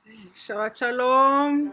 Shabbat Shalom.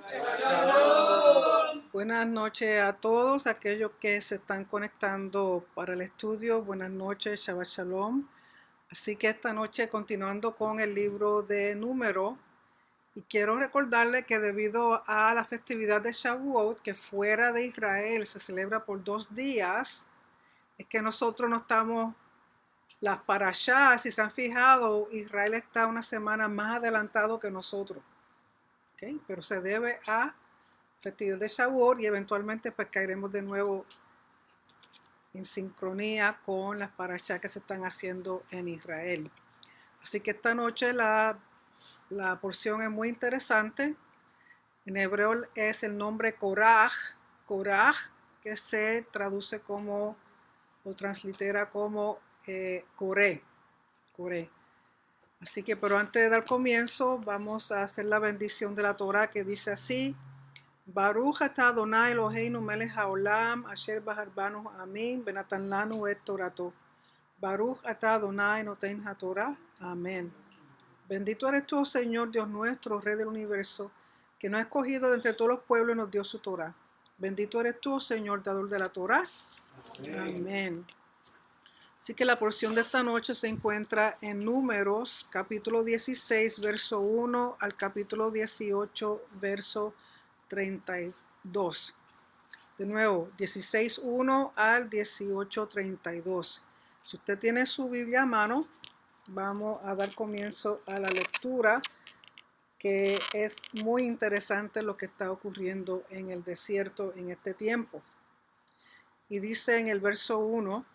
Buenas noches a todos aquellos que se están conectando para el estudio. Buenas noches, Shabbat Shalom. Así que esta noche continuando con el libro de Números, y quiero recordarle que debido a la festividad de Shavuot, que fuera de Israel se celebra por 2 días, es que nosotros no estamos, las parashas, si se han fijado, Israel está una semana más adelantado que nosotros. ¿Okay? Pero se debe a festividad de Shavuot y eventualmente pues caeremos de nuevo en sincronía con las parashas que se están haciendo en Israel. Así que esta noche la porción es muy interesante. En hebreo es el nombre Koraj, Koraj, que se traduce como o translitera como Coré, Coré. Así que, pero antes de dar comienzo, vamos a hacer la bendición de la Torah que dice así: Baruch atah Adonai Eloheinu melech haolam asher bahar banu amin benatan lanu et torato. Baruch atah Adonai noten haTorah. Amén. Bendito eres tú, Señor Dios nuestro, Rey del universo, que nos ha escogido de entre todos los pueblos y nos dio su Torah. Bendito eres tú, Señor, dador de la Torah. Amén. Así que la porción de esta noche se encuentra en Números, capítulo 16, verso 1 al capítulo 18, verso 32. De nuevo, 16:1 al 18:32. Si usted tiene su Biblia a mano, vamos a dar comienzo a la lectura, que es muy interesante lo que está ocurriendo en el desierto en este tiempo. Y dice en el verso 1: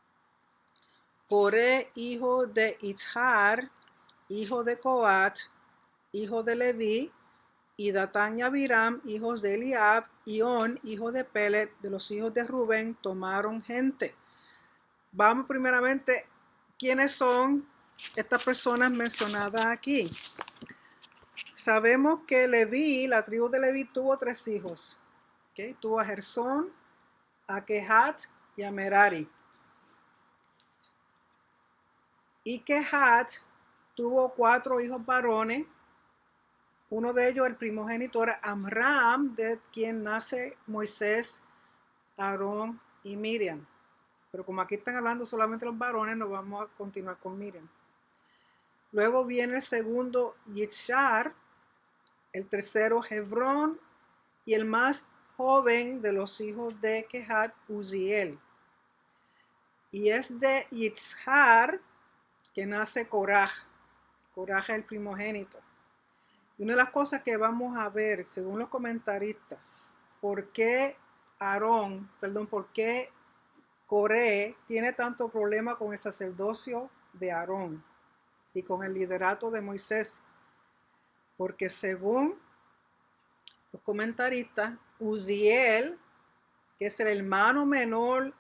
Coré, hijo de Itzhar, hijo de Coat, hijo de Leví, y Datán y Abiram, hijos de Eliab, y On, hijo de Pelet, de los hijos de Rubén, tomaron gente. Vamos primeramente, ¿quiénes son estas personas mencionadas aquí? Sabemos que Leví, la tribu de Leví, tuvo 3 hijos. ¿Okay? Tuvo a Gersón, a Kehat y a Merari. Y Kehat tuvo 4 hijos varones. Uno de ellos, el primogénito, era Amram, de quien nace Moisés, Aarón y Miriam. Pero como aquí están hablando solamente los varones, nos vamos a continuar con Miriam. Luego viene el segundo, Yitzhar, el tercero, Hebrón, y el más joven de los hijos de Kehat, Uziel. Y es de Yitzhar que nace Koraj. Koraj es el primogénito. Y una de las cosas que vamos a ver, según los comentaristas, por qué Coré tiene tanto problema con el sacerdocio de Aarón y con el liderato de Moisés. Porque según los comentaristas, Uziel, que es el hermano menor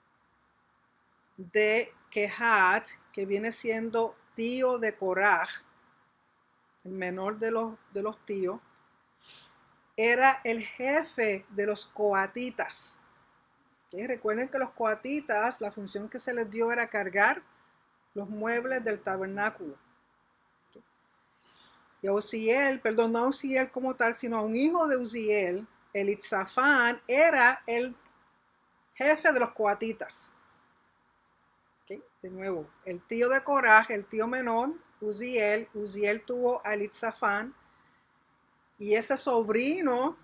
de Kehat, que viene siendo tío de Koraj, el menor de los tíos, era el jefe de los coatitas. ¿Okay? Recuerden que los coatitas, la función que se les dio era cargar los muebles del tabernáculo. ¿Okay? Y a Uziel, perdón, no a Uziel como tal, sino a un hijo de Uziel, Elitzafán, era el jefe de los coatitas. ¿Okay? De nuevo, el tío de Coraj, el tío menor, Uziel tuvo a Elitzafán, y ese sobrino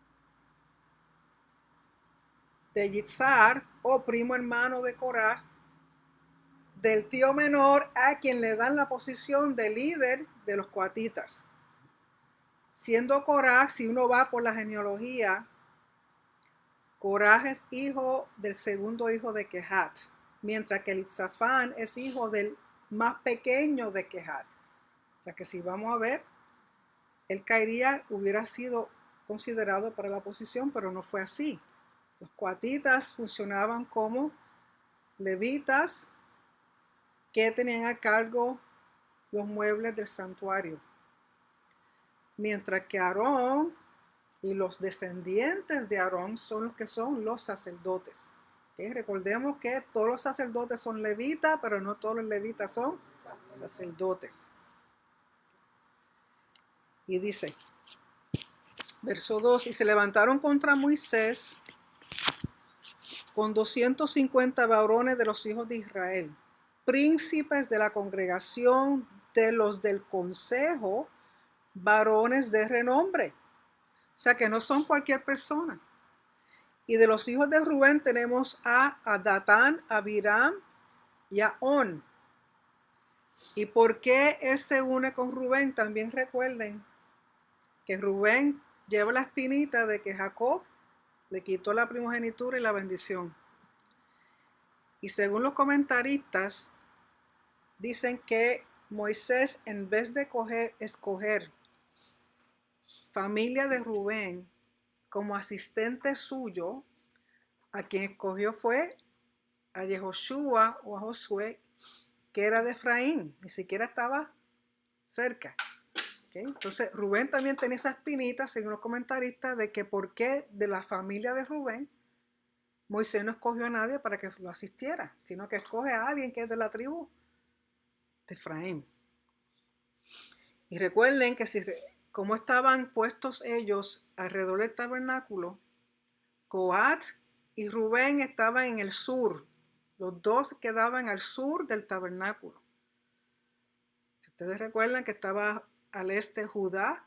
de Yitzhar, o primo hermano de Coraj, del tío menor, a quien le dan la posición de líder de los coatitas. Siendo Coraj, si uno va por la genealogía, Coraj es hijo del segundo hijo de Kehat, mientras que Elitzafán es hijo del más pequeño de Kehat. O sea que si vamos a ver, él hubiera sido considerado para la posición, pero no fue así. Los coatitas funcionaban como levitas que tenían a cargo los muebles del santuario, mientras que Aarón y los descendientes de Aarón son los que son los sacerdotes. ¿Okay? Recordemos que todos los sacerdotes son levitas, pero no todos los levitas son sacerdotes. Y dice, verso 2, y se levantaron contra Moisés con 250 varones de los hijos de Israel, príncipes de la congregación, de los del consejo, varones de renombre. O sea que no son cualquier persona. Y de los hijos de Rubén tenemos a Datán, a Abiram y a On. ¿Y por qué él se une con Rubén? También recuerden que Rubén lleva la espinita de que Jacob le quitó la primogenitura y la bendición. Y según los comentaristas, dicen que Moisés, en vez de escoger familia de Rubén como asistente suyo, a quien escogió fue a Yehoshua o a Josué, que era de Efraín, ni siquiera estaba cerca. ¿Okay? Entonces Rubén también tenía esa espinita, según los comentaristas, de que por qué de la familia de Rubén Moisés no escogió a nadie para que lo asistiera, sino que escoge a alguien que es de la tribu de Efraín. Y recuerden que como estaban puestos ellos alrededor del tabernáculo, Coat y Rubén estaban en el sur. Los dos quedaban al sur del tabernáculo. Si ustedes recuerdan que estaba al este Judá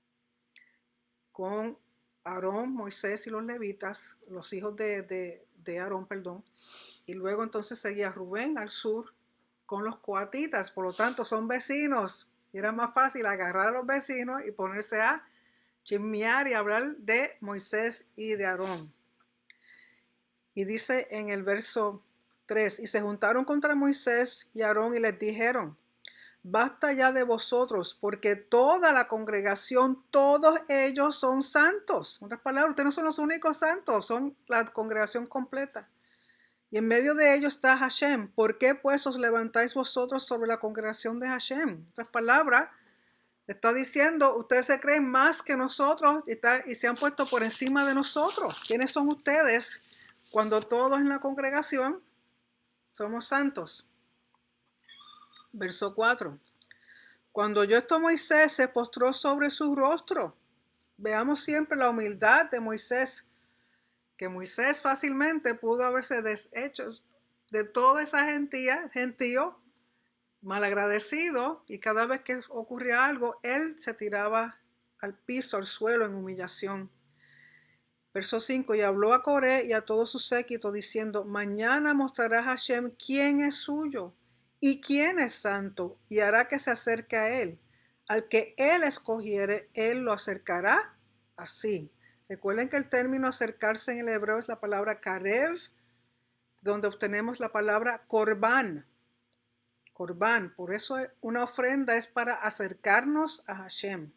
con Aarón, Moisés y los levitas, los hijos de Aarón, perdón. Y luego entonces seguía Rubén al sur con los coatitas. Por lo tanto, son vecinos. Y era más fácil agarrar a los vecinos y ponerse a chismear y hablar de Moisés y de Aarón. Y dice en el verso 3, y se juntaron contra Moisés y Aarón y les dijeron, basta ya de vosotros, porque toda la congregación, todos ellos son santos. En otras palabras, ustedes no son los únicos santos, son la congregación completa. Y en medio de ellos está Hashem. ¿Por qué pues os levantáis vosotros sobre la congregación de Hashem? En otras palabras, está diciendo, ustedes se creen más que nosotros y se han puesto por encima de nosotros. ¿Quiénes son ustedes? Cuando todos en la congregación somos santos. Verso 4. Cuando oyó esto Moisés se postró sobre su rostro. Veamos siempre la humildad de Moisés, que Moisés fácilmente pudo haberse deshecho de toda esa gentío malagradecido, y cada vez que ocurría algo, él se tiraba al piso, al suelo en humillación. Verso 5, y habló a Coré y a todo su séquito diciendo, mañana mostrará Hashem quién es suyo y quién es santo, y hará que se acerque a él. Al que él escogiere, él lo acercará así. Recuerden que el término acercarse en el hebreo es la palabra karev, donde obtenemos la palabra corbán. Corbán, por eso una ofrenda es para acercarnos a Hashem.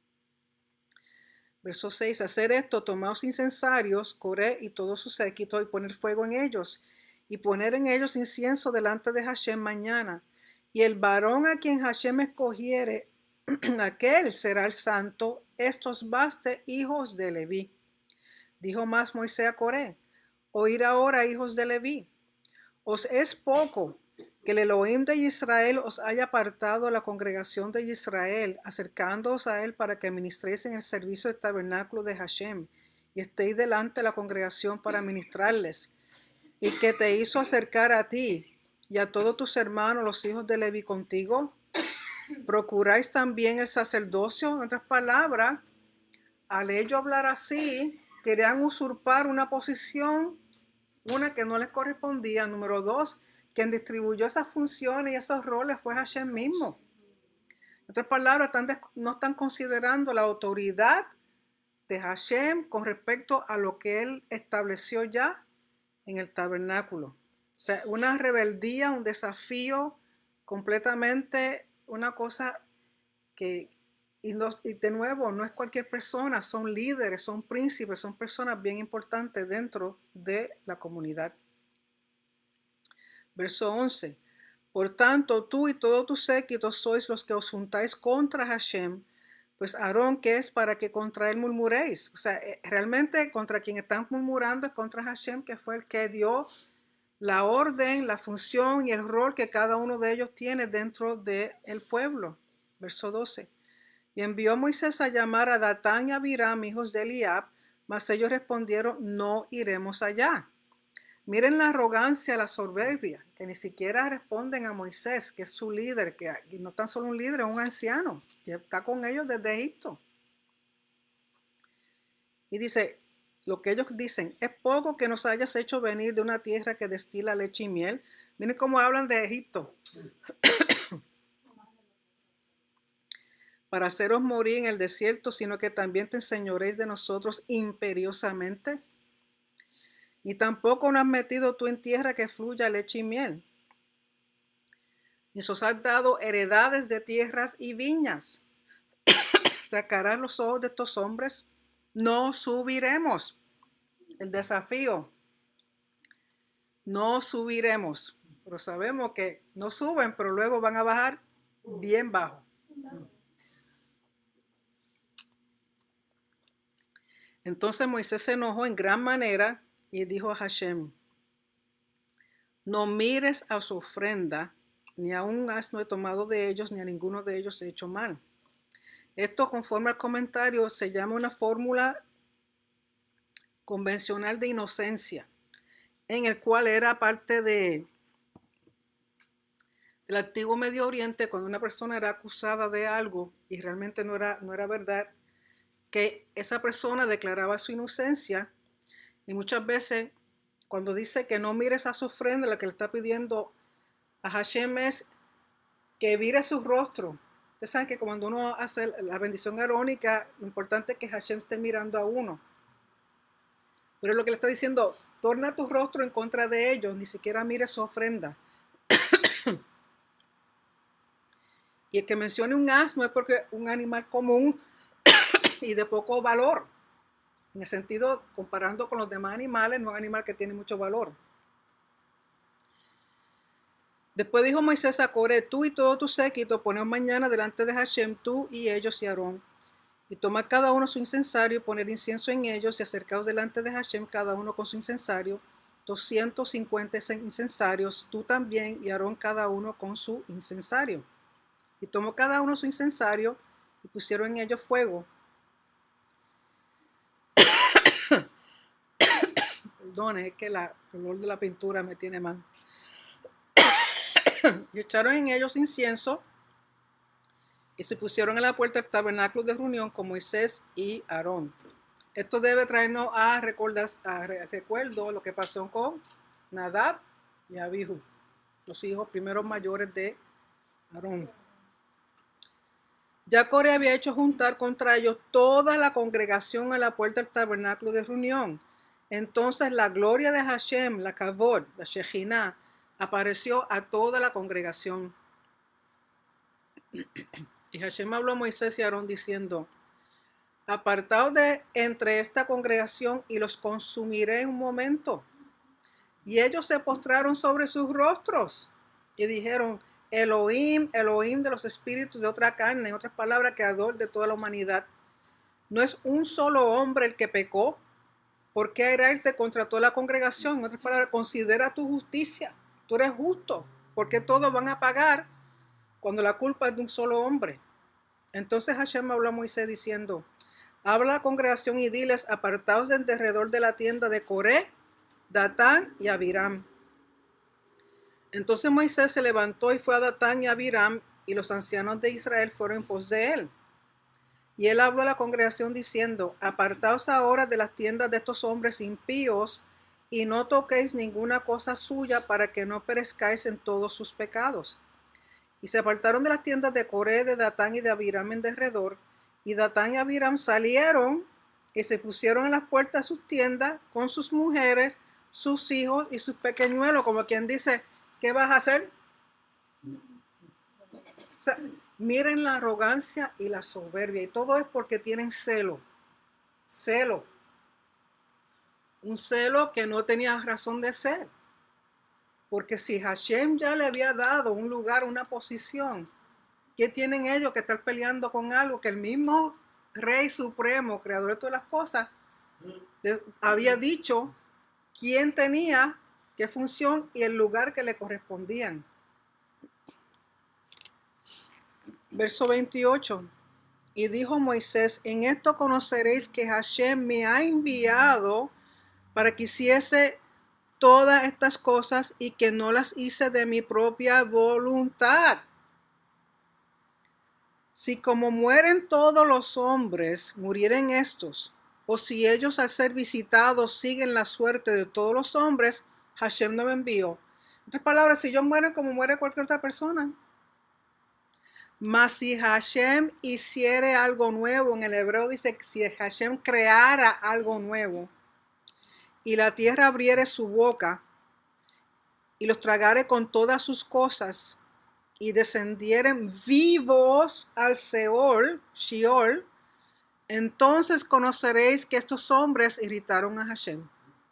Verso 6, hacer esto, tomaos incensarios, Coré y todo su séquito, y poner fuego en ellos, y poner en ellos incienso delante de Hashem mañana. Y el varón a quien Hashem escogiere, aquel será el santo, estos baste hijos de Leví. Dijo más Moisés a Coré, oíd ahora, hijos de Leví, os es poco que el Elohim de Israel os haya apartado a la congregación de Israel, acercándoos a él para que ministréis en el servicio del tabernáculo de Hashem, y estéis delante de la congregación para ministrarles, y que te hizo acercar a ti y a todos tus hermanos, los hijos de Leví contigo. Procuráis también el sacerdocio. En otras palabras, al ellos hablar así, querían usurpar una posición, una que no les correspondía. Número 2, quien distribuyó esas funciones y esos roles fue Hashem mismo. En otras palabras, no están considerando la autoridad de Hashem con respecto a lo que él estableció ya en el tabernáculo. O sea, una rebeldía, un desafío completamente, una cosa que, y de nuevo, no es cualquier persona, son líderes, son príncipes, son personas bien importantes dentro de la comunidad. Verso 11. Por tanto, tú y todo tu séquito sois los que os juntáis contra Hashem, pues Aarón, ¿qué es para que contra él murmuréis? O sea, realmente contra quien están murmurando es contra Hashem, que fue el que dio la orden, la función y el rol que cada uno de ellos tiene dentro del pueblo. Verso 12. Y envió Moisés a llamar a Datán y a Abiram, hijos de Eliab, mas ellos respondieron, no iremos allá. Miren la arrogancia, la soberbia, que ni siquiera responden a Moisés, que es su líder, que no tan solo un líder, es un anciano, que está con ellos desde Egipto. Y dice, lo que ellos dicen, es poco que nos hayas hecho venir de una tierra que destila leche y miel. Miren cómo hablan de Egipto. Para haceros morir en el desierto, sino que también te enseñoréis de nosotros imperiosamente. Ni tampoco nos has metido tú en tierra que fluya leche y miel. Ni os has dado heredades de tierras y viñas. Sacarás los ojos de estos hombres. No subiremos. El desafío. No subiremos. Pero sabemos que no suben, pero luego van a bajar bien bajo. Entonces Moisés se enojó en gran manera y dijo a Hashem, no mires a su ofrenda, ni a un asno he tomado de ellos, ni a ninguno de ellos he hecho mal. Esto, conforme al comentario, se llama una fórmula convencional de inocencia, en el cual era parte del antiguo Medio Oriente, cuando una persona era acusada de algo y realmente no era verdad, que esa persona declaraba su inocencia. Y muchas veces cuando dice que no mires a su ofrenda, lo que le está pidiendo a Hashem es que vire su rostro. Ustedes saben que cuando uno hace la bendición arónica, lo importante es que Hashem esté mirando a uno. Pero lo que le está diciendo, torna tu rostro en contra de ellos, ni siquiera mires su ofrenda. Y el que mencione un asno es porque un animal común y de poco valor. En el sentido, comparando con los demás animales, no es un animal que tiene mucho valor. Después dijo Moisés a Coré, tú y todo tu séquito, poneos mañana delante de Hashem, tú y ellos y Aarón. Y tomad cada uno su incensario y poner incienso en ellos y acercaos delante de Hashem, cada uno con su incensario, 250 incensarios, tú también y Aarón cada uno con su incensario. Y tomó cada uno su incensario y pusieron en ellos fuego. Perdone, es que el olor de la pintura me tiene mal. Y echaron en ellos incienso y se pusieron en la puerta del tabernáculo de reunión con Moisés y Aarón. Esto debe traernos a recuerdo lo que pasó con Nadab y Abihu, los hijos primeros mayores de Aarón. Ya Coré había hecho juntar contra ellos toda la congregación a la puerta del tabernáculo de reunión. Entonces la gloria de Hashem, la Kavod, la Shejinah, apareció a toda la congregación. Y Hashem habló a Moisés y Aarón diciendo, apartaos de entre esta congregación y los consumiré en un momento. Y ellos se postraron sobre sus rostros y dijeron, Elohim, Elohim de los espíritus de otra carne, en otras palabras, creador de toda la humanidad. No es un solo hombre el que pecó. ¿Por qué airarte contra toda la congregación? En otras palabras, considera tu justicia. Tú eres justo, porque todos van a pagar cuando la culpa es de un solo hombre. Entonces Hashem habló a Moisés diciendo, habla a la congregación y diles, apartaos de alrededor de la tienda de Coré, Datán y Abiram. Entonces Moisés se levantó y fue a Datán y a Abiram, y los ancianos de Israel fueron en pos de él. Y él habló a la congregación diciendo, apartaos ahora de las tiendas de estos hombres impíos, y no toquéis ninguna cosa suya para que no perezcáis en todos sus pecados. Y se apartaron de las tiendas de Coré, de Datán y de Abiram en derredor, y Datán y Abiram salieron y se pusieron en las puertas de sus tiendas con sus mujeres, sus hijos y sus pequeñuelos, como quien dice, ¿qué vas a hacer? O sea, miren la arrogancia y la soberbia, y todo es porque tienen celo. Celo. Un celo que no tenía razón de ser. Porque si Hashem ya le había dado un lugar, una posición, ¿qué tienen ellos que estar peleando con algo que el mismo Rey Supremo, creador de todas las cosas, había dicho quién tenía qué función y el lugar que le correspondían? Verso 28. Y dijo Moisés, en esto conoceréis que Hashem me ha enviado para que hiciese todas estas cosas y que no las hice de mi propia voluntad. Si como mueren todos los hombres, murieren estos, o si ellos al ser visitados siguen la suerte de todos los hombres, Hashem no me envió. En otras palabras, si ellos mueren como muere cualquier otra persona. Mas si Hashem hiciere algo nuevo, en el hebreo dice que si Hashem creara algo nuevo, y la tierra abriere su boca, y los tragare con todas sus cosas, y descendieren vivos al Seol, Sheol, entonces conoceréis que estos hombres irritaron a Hashem.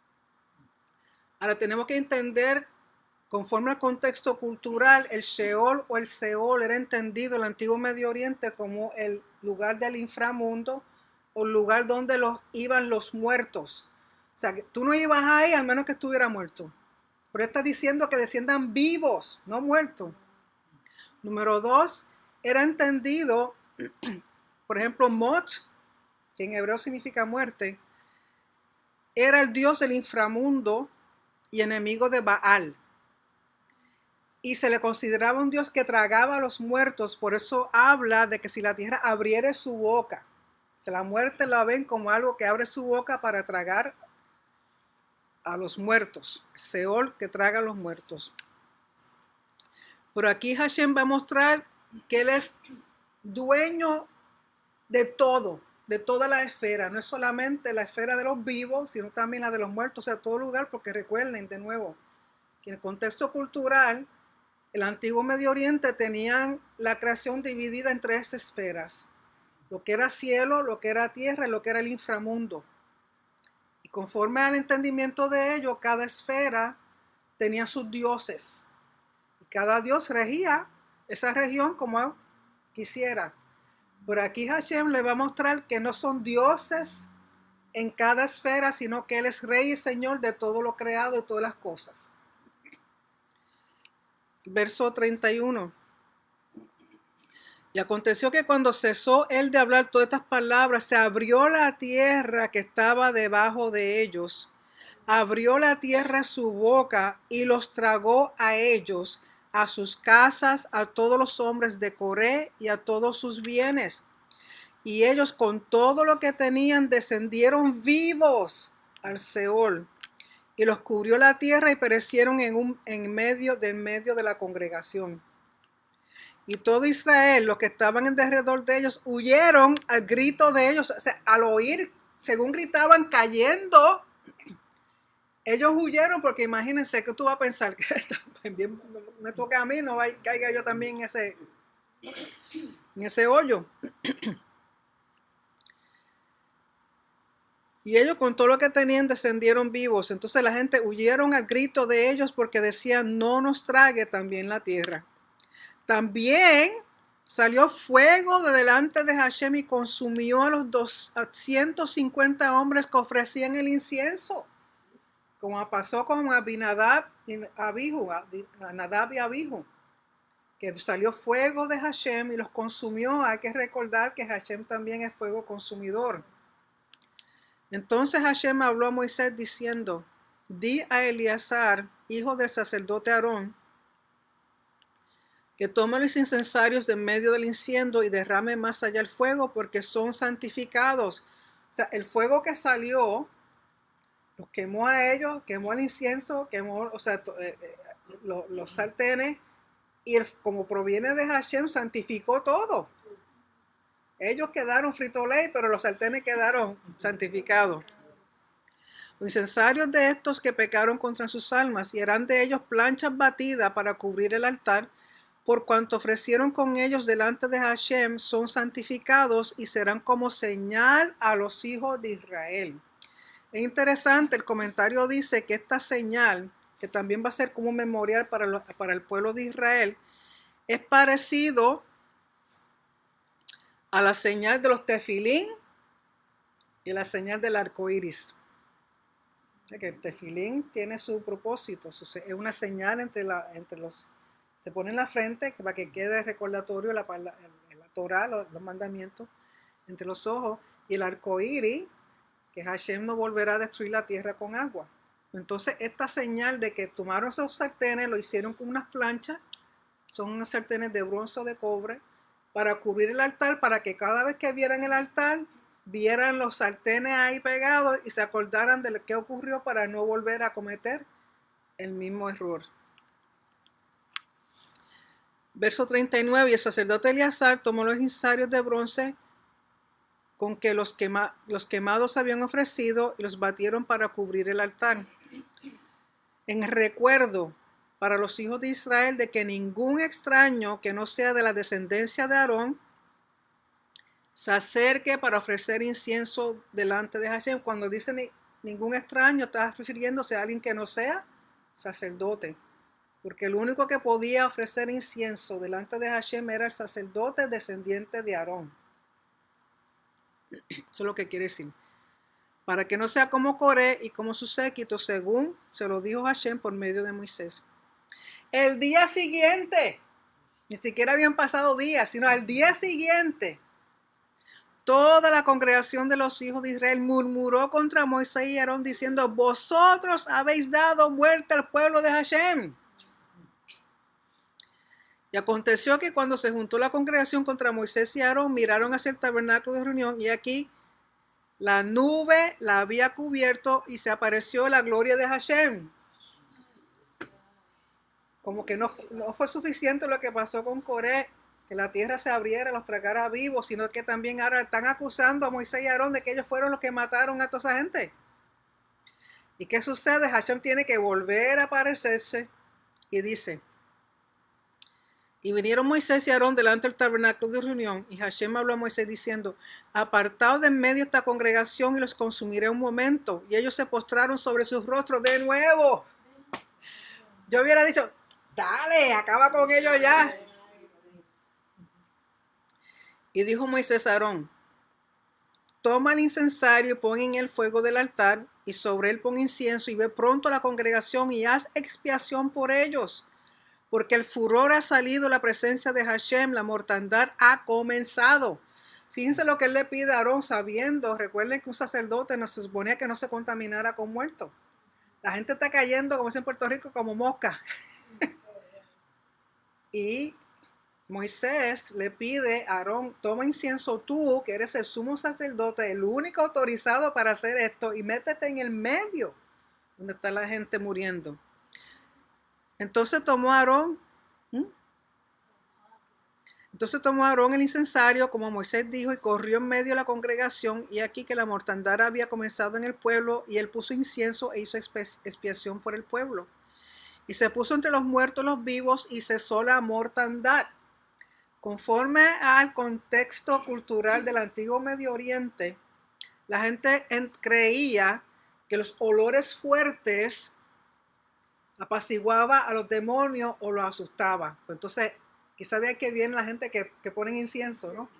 Ahora tenemos que entender, conforme al contexto cultural, el Sheol o el Seol era entendido en el antiguo Medio Oriente como el lugar del inframundo o el lugar donde iban los muertos. O sea, que tú no ibas ahí al menos que estuviera muerto. Pero está diciendo que desciendan vivos, no muertos. Número 2, era entendido, por ejemplo, Mot, que en hebreo significa muerte, era el dios del inframundo y enemigo de Baal. Y se le consideraba un dios que tragaba a los muertos, por eso habla de que si la tierra abriere su boca, que la muerte la ven como algo que abre su boca para tragar a los muertos, Seol que traga a los muertos. Pero aquí Hashem va a mostrar que él es dueño de todo, de toda la esfera, no es solamente la esfera de los vivos, sino también la de los muertos, o sea, todo lugar, porque recuerden de nuevo que en el contexto cultural, el antiguo Medio Oriente tenían la creación dividida en 3 esferas, lo que era cielo, lo que era tierra y lo que era el inframundo. Y conforme al entendimiento de ello, cada esfera tenía sus dioses. Y cada dios regía esa región como quisiera. Por aquí Hashem le va a mostrar que no son dioses en cada esfera, sino que Él es Rey y Señor de todo lo creado y todas las cosas. Verso 31. Y aconteció que cuando cesó él de hablar todas estas palabras, se abrió la tierra que estaba debajo de ellos. Abrió la tierra su boca y los tragó a ellos, a sus casas, a todos los hombres de Coré y a todos sus bienes. Y ellos con todo lo que tenían descendieron vivos al Seol. Y los cubrió la tierra y perecieron en medio de la congregación. Y todo Israel, los que estaban en derredor de ellos, huyeron al grito de ellos. O sea, al oír, según gritaban, cayendo, ellos huyeron porque imagínense que tú vas a pensar que también me toca a mí, no caiga yo también en ese hoyo. Y ellos con todo lo que tenían descendieron vivos. Entonces la gente huyeron al grito de ellos porque decían, no nos trague también la tierra. También salió fuego de delante de Hashem y consumió a los 250 hombres que ofrecían el incienso, como pasó con Abinadab y Abihu, Nadab y Abihu, que salió fuego de Hashem y los consumió. Hay que recordar que Hashem también es fuego consumidor. Entonces Hashem habló a Moisés diciendo, di a Eleazar, hijo del sacerdote Aarón, que tome los incensarios de en medio del incienso y derrame más allá el fuego, porque son santificados. O sea, el fuego que salió los quemó a ellos, quemó el incienso, quemó, o sea, los sartenes, y como proviene de Hashem, santificó todo. Ellos quedaron frito ley, pero los sartenes quedaron santificados. Los incensarios de estos que pecaron contra sus almas, y harán de ellos planchas batidas para cubrir el altar, por cuanto ofrecieron con ellos delante de Hashem, son santificados y serán como señal a los hijos de Israel. Es interesante, el comentario dice que esta señal, que también va a ser como un memorial para el pueblo de Israel, es parecido a la señal de los tefilín y la señal del arco iris. Que el tefilín tiene su propósito, es una señal entre los, se pone en la frente para que quede recordatorio la Torah, los mandamientos, entre los ojos, y el arco iris, que Hashem no volverá a destruir la tierra con agua. Entonces, esta señal de que tomaron esos sartenes, lo hicieron con unas planchas, son unos sartenes de bronce o de cobre, para cubrir el altar, para que cada vez que vieran el altar, vieran los sartenes ahí pegados y se acordaran de lo que ocurrió para no volver a cometer el mismo error. Verso 39, y el sacerdote Eleazar tomó los incensarios de bronce con que los quemados habían ofrecido y los batieron para cubrir el altar, en recuerdo para los hijos de Israel de que ningún extraño que no sea de la descendencia de Aarón se acerque para ofrecer incienso delante de Hashem. Cuando dice ningún extraño, está refiriéndose a alguien que no sea sacerdote, porque el único que podía ofrecer incienso delante de Hashem era el sacerdote descendiente de Aarón. Eso es lo que quiere decir. Para que no sea como Coré y como su séquito, según se lo dijo Hashem por medio de Moisés. El día siguiente, ni siquiera habían pasado días, sino al día siguiente, toda la congregación de los hijos de Israel murmuró contra Moisés y Aarón diciendo: vosotros habéis dado muerte al pueblo de Hashem. Y aconteció que cuando se juntó la congregación contra Moisés y Aarón, miraron hacia el tabernáculo de reunión, y aquí la nube la había cubierto y se apareció la gloria de Hashem. Como que no fue suficiente lo que pasó con Coré, que la tierra se abriera, los tragara vivos, sino que también ahora están acusando a Moisés y Aarón de que ellos fueron los que mataron a toda esa gente. ¿Y qué sucede? Hashem tiene que volver a aparecerse y dice: y vinieron Moisés y Aarón delante del tabernáculo de reunión, y Hashem habló a Moisés diciendo: apartaos de en medio de esta congregación y los consumiré un momento. Y ellos se postraron sobre sus rostros de nuevo. Yo hubiera dicho: dale, acaba con ellos ya. Y dijo Moisés a Aarón: toma el incensario y pon en el fuego del altar, y sobre él pon incienso, y ve pronto a la congregación y haz expiación por ellos. Porque el furor ha salido, la presencia de Hashem, la mortandad ha comenzado. Fíjense lo que él le pide a Aarón, sabiendo, recuerden que un sacerdote no se suponía que no se contaminara con muertos. La gente está cayendo, como dice en Puerto Rico, como mosca. Y Moisés le pide a Aarón: toma incienso tú, que eres el sumo sacerdote, el único autorizado para hacer esto, y métete en el medio donde está la gente muriendo. Entonces tomó Aarón el incensario, como Moisés dijo, y corrió en medio de la congregación, y aquí que la mortandad había comenzado en el pueblo, y él puso incienso e hizo expiación por el pueblo. Y se puso entre los muertos y los vivos, y cesó la mortandad. Conforme al contexto cultural del antiguo Medio Oriente, la gente creía que los olores fuertes apaciguaba a los demonios o los asustaba. Pues entonces, quizás de ahí que viene la gente que ponen incienso, ¿no?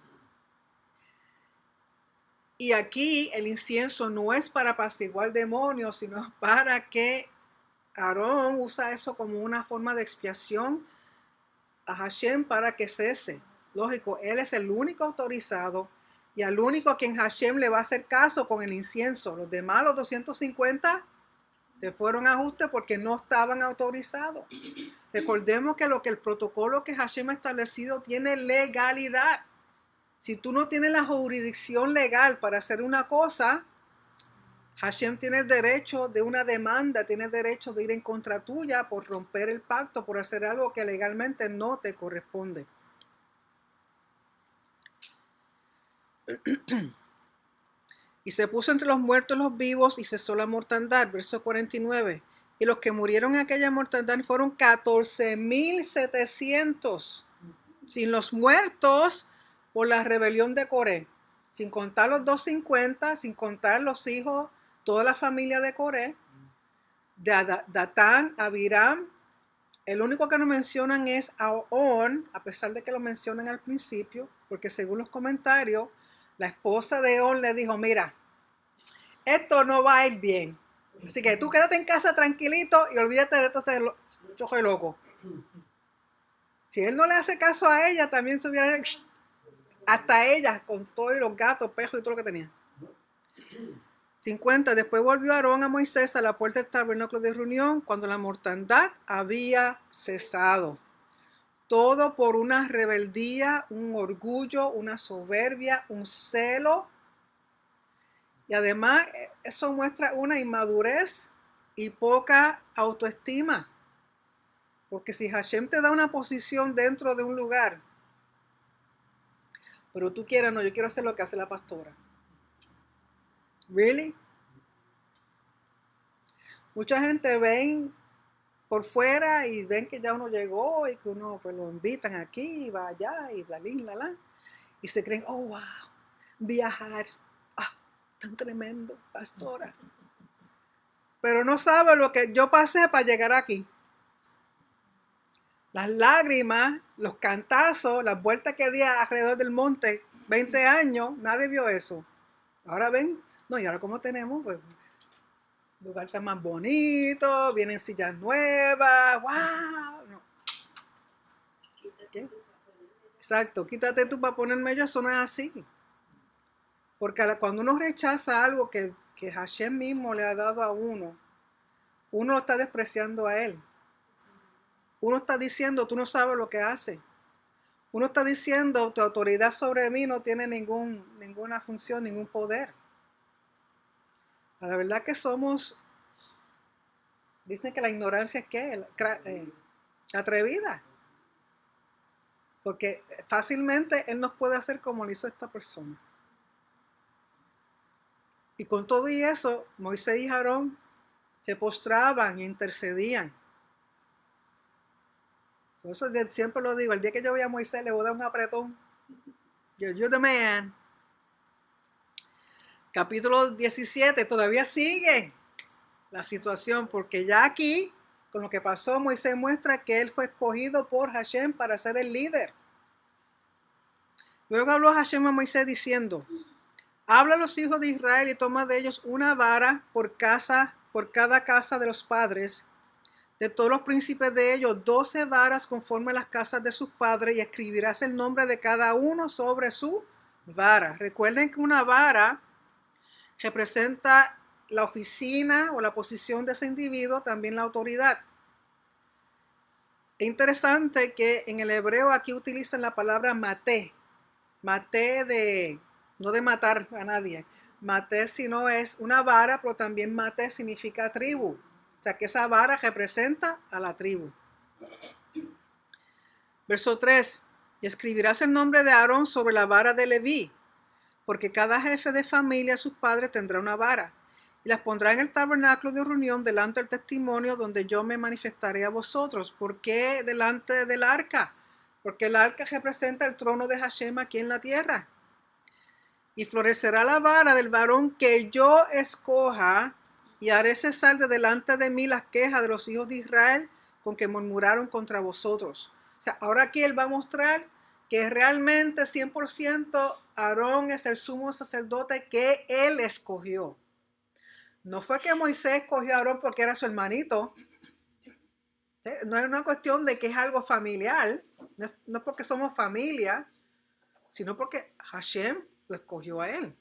Y aquí el incienso no es para apaciguar demonios, sino para que Aarón usa eso como una forma de expiación a Hashem para que cese. Lógico, él es el único autorizado y al único a quien Hashem le va a hacer caso con el incienso. Los demás, los 250, se fueron a ajuste porque no estaban autorizados. Recordemos que el protocolo que Hashem ha establecido tiene legalidad. Si tú no tienes la jurisdicción legal para hacer una cosa, Hashem tiene el derecho de una demanda, tiene el derecho de ir en contra tuya por romper el pacto, por hacer algo que legalmente no te corresponde. Y se puso entre los muertos y los vivos y cesó la mortandad. Verso 49. Y los que murieron en aquella mortandad fueron 14,700. Sin los muertos por la rebelión de Coré. Sin contar los 250, sin contar los hijos, toda la familia de Coré. De Datán, Abiram. El único que no mencionan es Aón, a pesar de que lo mencionan al principio, porque según los comentarios, la esposa de On le dijo: mira, esto no va a ir bien. Así que tú quédate en casa tranquilito y olvídate de estos chojo loco. Si él no le hace caso a ella, también se hubiera Hasta ella, con todos los gatos, pejos y todo lo que tenía. 50. Después volvió Aarón a Moisés a la puerta del tabernáculo de reunión cuando la mortandad había cesado. Todo por una rebeldía, un orgullo, una soberbia, un celo. Y además eso muestra una inmadurez y poca autoestima. Porque si Hashem te da una posición dentro de un lugar, pero tú quieres, no, yo quiero hacer lo que hace la pastora. ¿Really? Mucha gente ven por fuera y ven que ya uno llegó y que uno pues lo invitan aquí y va allá y bla, bla, bla. Y se creen, oh, wow, viajar. Ah, tan tremendo, pastora. Pero no sabe lo que yo pasé para llegar aquí. Las lágrimas, los cantazos, las vueltas que di alrededor del monte, 20 años, nadie vio eso. Ahora ven, no, y ahora como tenemos, pues, el lugar está más bonito, vienen sillas nuevas, wow. No. ¿Qué? Exacto, quítate tú para ponerme yo, eso no es así. Porque cuando uno rechaza algo que Hashem mismo le ha dado a uno lo está despreciando a él. Uno está diciendo, tú no sabes lo que hace. Uno está diciendo, tu autoridad sobre mí no tiene ninguna función, ningún poder. La verdad que somos, dicen que la ignorancia es ¿qué? Atrevida. Porque fácilmente él nos puede hacer como lo hizo esta persona. Y con todo y eso, Moisés y Aarón se postraban e intercedían. Por eso siempre lo digo, el día que yo vea a Moisés le voy a dar un apretón. You're the man. Capítulo 17, todavía sigue la situación, porque ya aquí, con lo que pasó, Moisés muestra que él fue escogido por Hashem para ser el líder. Luego habló Hashem a Moisés diciendo, habla a los hijos de Israel y toma de ellos una vara por cada casa de los padres, de todos los príncipes de ellos, 12 varas conforme a las casas de sus padres, y escribirás el nombre de cada uno sobre su vara. Recuerden que una vara representa la oficina o la posición de ese individuo, también la autoridad. Es interesante que en el hebreo aquí utilizan la palabra maté. Maté no de matar a nadie. Maté sino es una vara, pero también maté significa tribu. O sea que esa vara representa a la tribu. Verso 3. Y escribirás el nombre de Aarón sobre la vara de Leví, porque cada jefe de familia, sus padres, tendrá una vara, y las pondrá en el tabernáculo de reunión delante del testimonio donde yo me manifestaré a vosotros. ¿Por qué delante del arca? Porque el arca representa el trono de Hashem aquí en la tierra. Y florecerá la vara del varón que yo escoja, y haré cesar de delante de mí las quejas de los hijos de Israel con que murmuraron contra vosotros. O sea, ahora aquí él va a mostrar que realmente 100% Aarón es el sumo sacerdote que él escogió. No fue que Moisés escogió a Aarón porque era su hermanito. No es una cuestión de que es algo familiar, no es porque somos familia, sino porque Hashem lo escogió a él.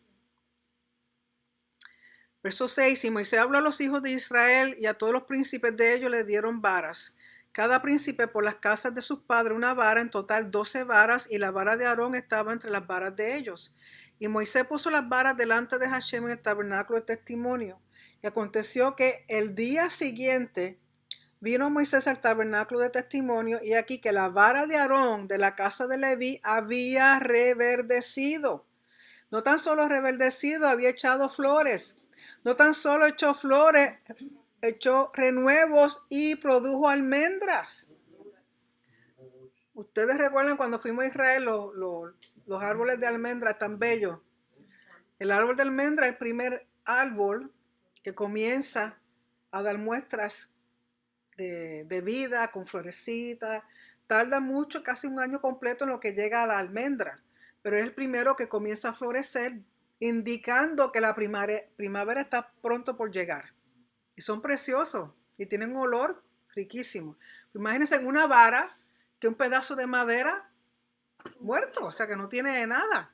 Verso 6, y Moisés habló a los hijos de Israel y a todos los príncipes de ellos le dieron varas. Cada príncipe por las casas de sus padres una vara, en total 12 varas, y la vara de Aarón estaba entre las varas de ellos. Y Moisés puso las varas delante de Hashem en el tabernáculo de testimonio. Y aconteció que el día siguiente vino Moisés al tabernáculo de testimonio, y aquí que la vara de Aarón de la casa de Leví había reverdecido. No tan solo reverdecido, había echado flores. No tan solo echó flores, echó renuevos y produjo almendras. Ustedes recuerdan cuando fuimos a Israel los árboles de almendra tan bellos. El árbol de almendra es el primer árbol que comienza a dar muestras de vida con florecitas. Tarda mucho, casi un año completo en lo que llega a la almendra, pero es el primero que comienza a florecer, indicando que la primavera está pronto por llegar. Y son preciosos y tienen un olor riquísimo. Imagínense en una vara que un pedazo de madera muerto, o sea que no tiene nada.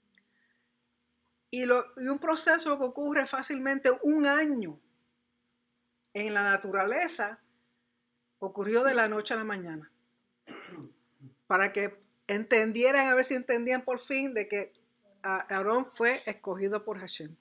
Y un proceso que ocurre fácilmente un año en la naturaleza ocurrió de la noche a la mañana. Para que entendieran, a ver si entendían por fin, de que Aarón fue escogido por Hashem.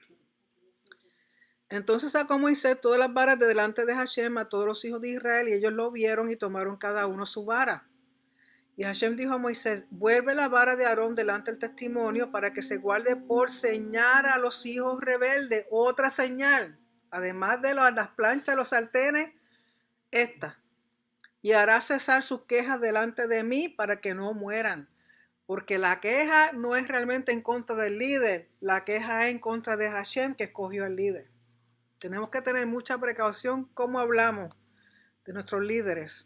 Entonces sacó Moisés todas las varas de delante de Hashem a todos los hijos de Israel, y ellos lo vieron y tomaron cada uno su vara. Y Hashem dijo a Moisés: vuelve la vara de Aarón delante del testimonio para que se guarde por señal a los hijos rebeldes, otra señal, además de las planchas, los sartenes, esta. Y hará cesar sus quejas delante de mí para que no mueran. Porque la queja no es realmente en contra del líder, la queja es en contra de Hashem, que escogió al líder. Tenemos que tener mucha precaución cómo hablamos de nuestros líderes.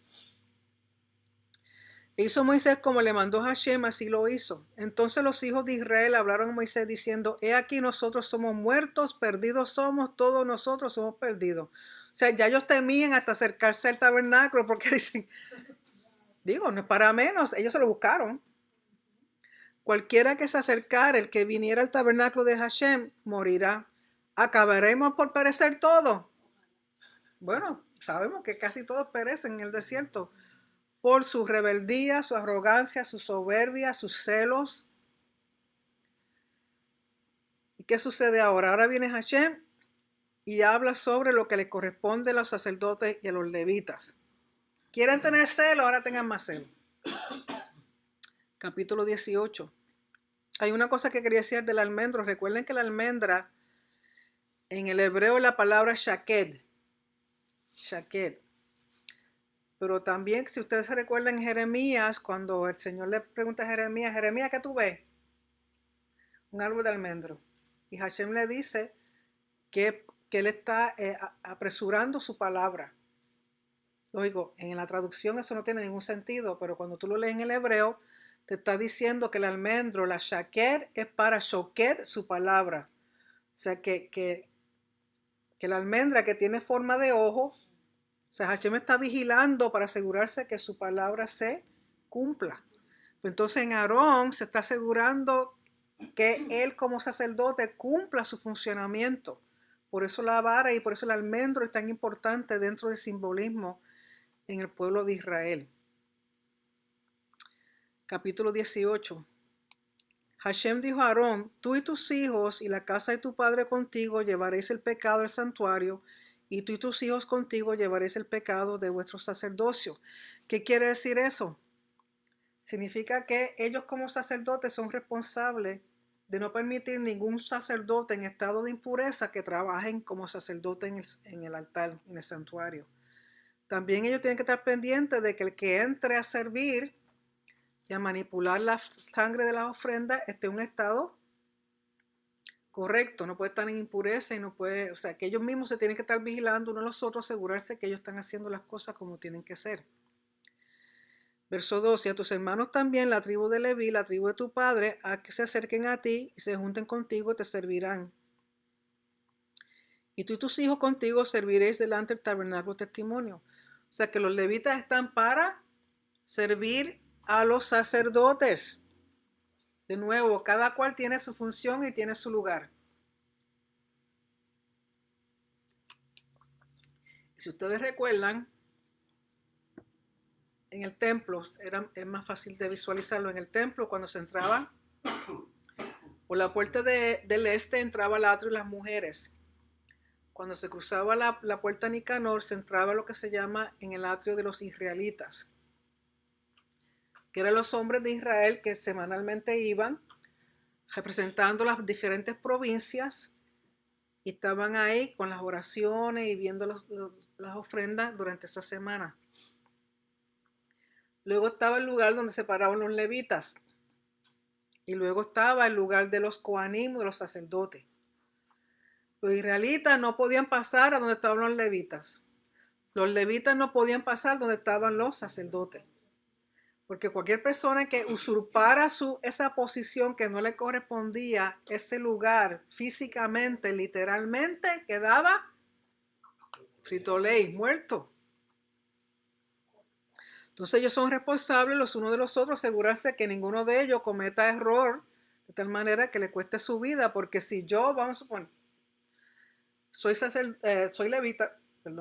E hizo Moisés como le mandó Hashem, así lo hizo. Entonces los hijos de Israel hablaron a Moisés diciendo: he aquí, nosotros somos muertos, perdidos somos, todos nosotros somos perdidos. O sea, ya ellos temían hasta acercarse al tabernáculo, porque dicen, digo, no es para menos, ellos se lo buscaron. Cualquiera que se acercara, el que viniera al tabernáculo de Hashem, morirá. ¿Acabaremos por perecer todos? Bueno, sabemos que casi todos perecen en el desierto por su rebeldía, su arrogancia, su soberbia, sus celos. ¿Y qué sucede ahora? Ahora viene Hashem y habla sobre lo que le corresponde a los sacerdotes y a los levitas. ¿Quieren tener celo? Ahora tengan más celo. Capítulo 18. Hay una cosa que quería decir del almendro. Recuerden que la almendra, en el hebreo, la palabra shaked. Shaked. Pero también, si ustedes se recuerdan en Jeremías, cuando el Señor le pregunta a Jeremías: Jeremías, ¿qué tú ves? Un árbol de almendro. Y Hashem le dice que él está apresurando su palabra. Lógico, en la traducción eso no tiene ningún sentido, pero cuando tú lo lees en el hebreo, te está diciendo que el almendro, la shaker, es para shoked, su palabra. O sea, que la almendra que tiene forma de ojo, o sea, Hashem está vigilando para asegurarse que su palabra se cumpla. Entonces en Aarón se está asegurando que él como sacerdote cumpla su funcionamiento. Por eso la vara y por eso el almendro es tan importante dentro del simbolismo en el pueblo de Israel. Capítulo 18. Hashem dijo a Aarón: tú y tus hijos y la casa de tu padre contigo llevaréis el pecado del santuario, y tú y tus hijos contigo llevaréis el pecado de vuestro sacerdocio. ¿Qué quiere decir eso? Significa que ellos como sacerdotes son responsables de no permitir ningún sacerdote en estado de impureza que trabajen como sacerdote en el altar, en el santuario. También ellos tienen que estar pendientes de que el que entre a servir y a manipular la sangre de las ofrendas esté en un estado correcto, no puede estar en impureza y no puede, o sea, que ellos mismos se tienen que estar vigilando unos a los otros, asegurarse que ellos están haciendo las cosas como tienen que ser. Verso 12. A tus hermanos también, la tribu de Leví, la tribu de tu padre, a que se acerquen a ti y se junten contigo y te servirán. Y tú y tus hijos contigo serviréis delante del tabernáculo de testimonio. O sea que los levitas están para servir a los sacerdotes. De nuevo, cada cual tiene su función y tiene su lugar. Si ustedes recuerdan, en el templo, es más fácil de visualizarlo, en el templo cuando se entraba por la puerta del este entraba el atrio y las mujeres. Cuando se cruzaba la puerta Nicanor, se entraba lo que se llama en el atrio de los israelitas, que eran los hombres de Israel que semanalmente iban representando las diferentes provincias y estaban ahí con las oraciones y viendo las ofrendas durante esa semana. Luego estaba el lugar donde se paraban los levitas. Y luego estaba el lugar de los coanim, de los sacerdotes. Los israelitas no podían pasar a donde estaban los levitas. Los levitas no podían pasar donde estaban los sacerdotes. Porque cualquier persona que usurpara esa posición que no le correspondía, ese lugar físicamente, literalmente, quedaba frito ley, muerto. Entonces ellos son responsables los unos de los otros, asegurarse que ninguno de ellos cometa error de tal manera que le cueste su vida, porque si yo, vamos a suponer, soy levita,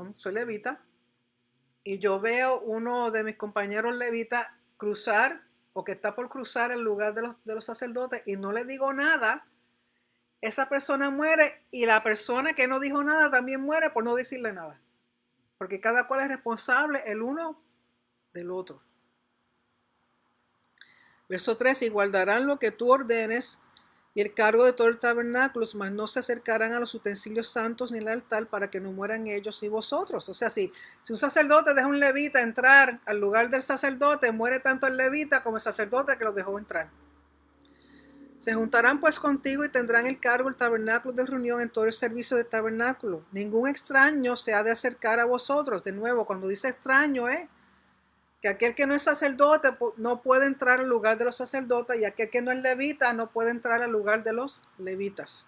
y yo veo uno de mis compañeros levitas cruzar o que está por cruzar el lugar de los sacerdotes y no le digo nada, esa persona muere y la persona que no dijo nada también muere por no decirle nada. Porque cada cual es responsable el uno del otro. Verso 3, y guardarán lo que tú ordenes y el cargo de todo el tabernáculo, mas no se acercarán a los utensilios santos ni al altar para que no mueran ellos y vosotros. O sea, si un sacerdote deja a un levita entrar al lugar del sacerdote, muere tanto el levita como el sacerdote que los dejó entrar. Se juntarán pues contigo y tendrán el cargo del tabernáculo de reunión en todo el servicio del tabernáculo. Ningún extraño se ha de acercar a vosotros. De nuevo, cuando dice extraño, que aquel que no es sacerdote no puede entrar al lugar de los sacerdotes y aquel que no es levita no puede entrar al lugar de los levitas.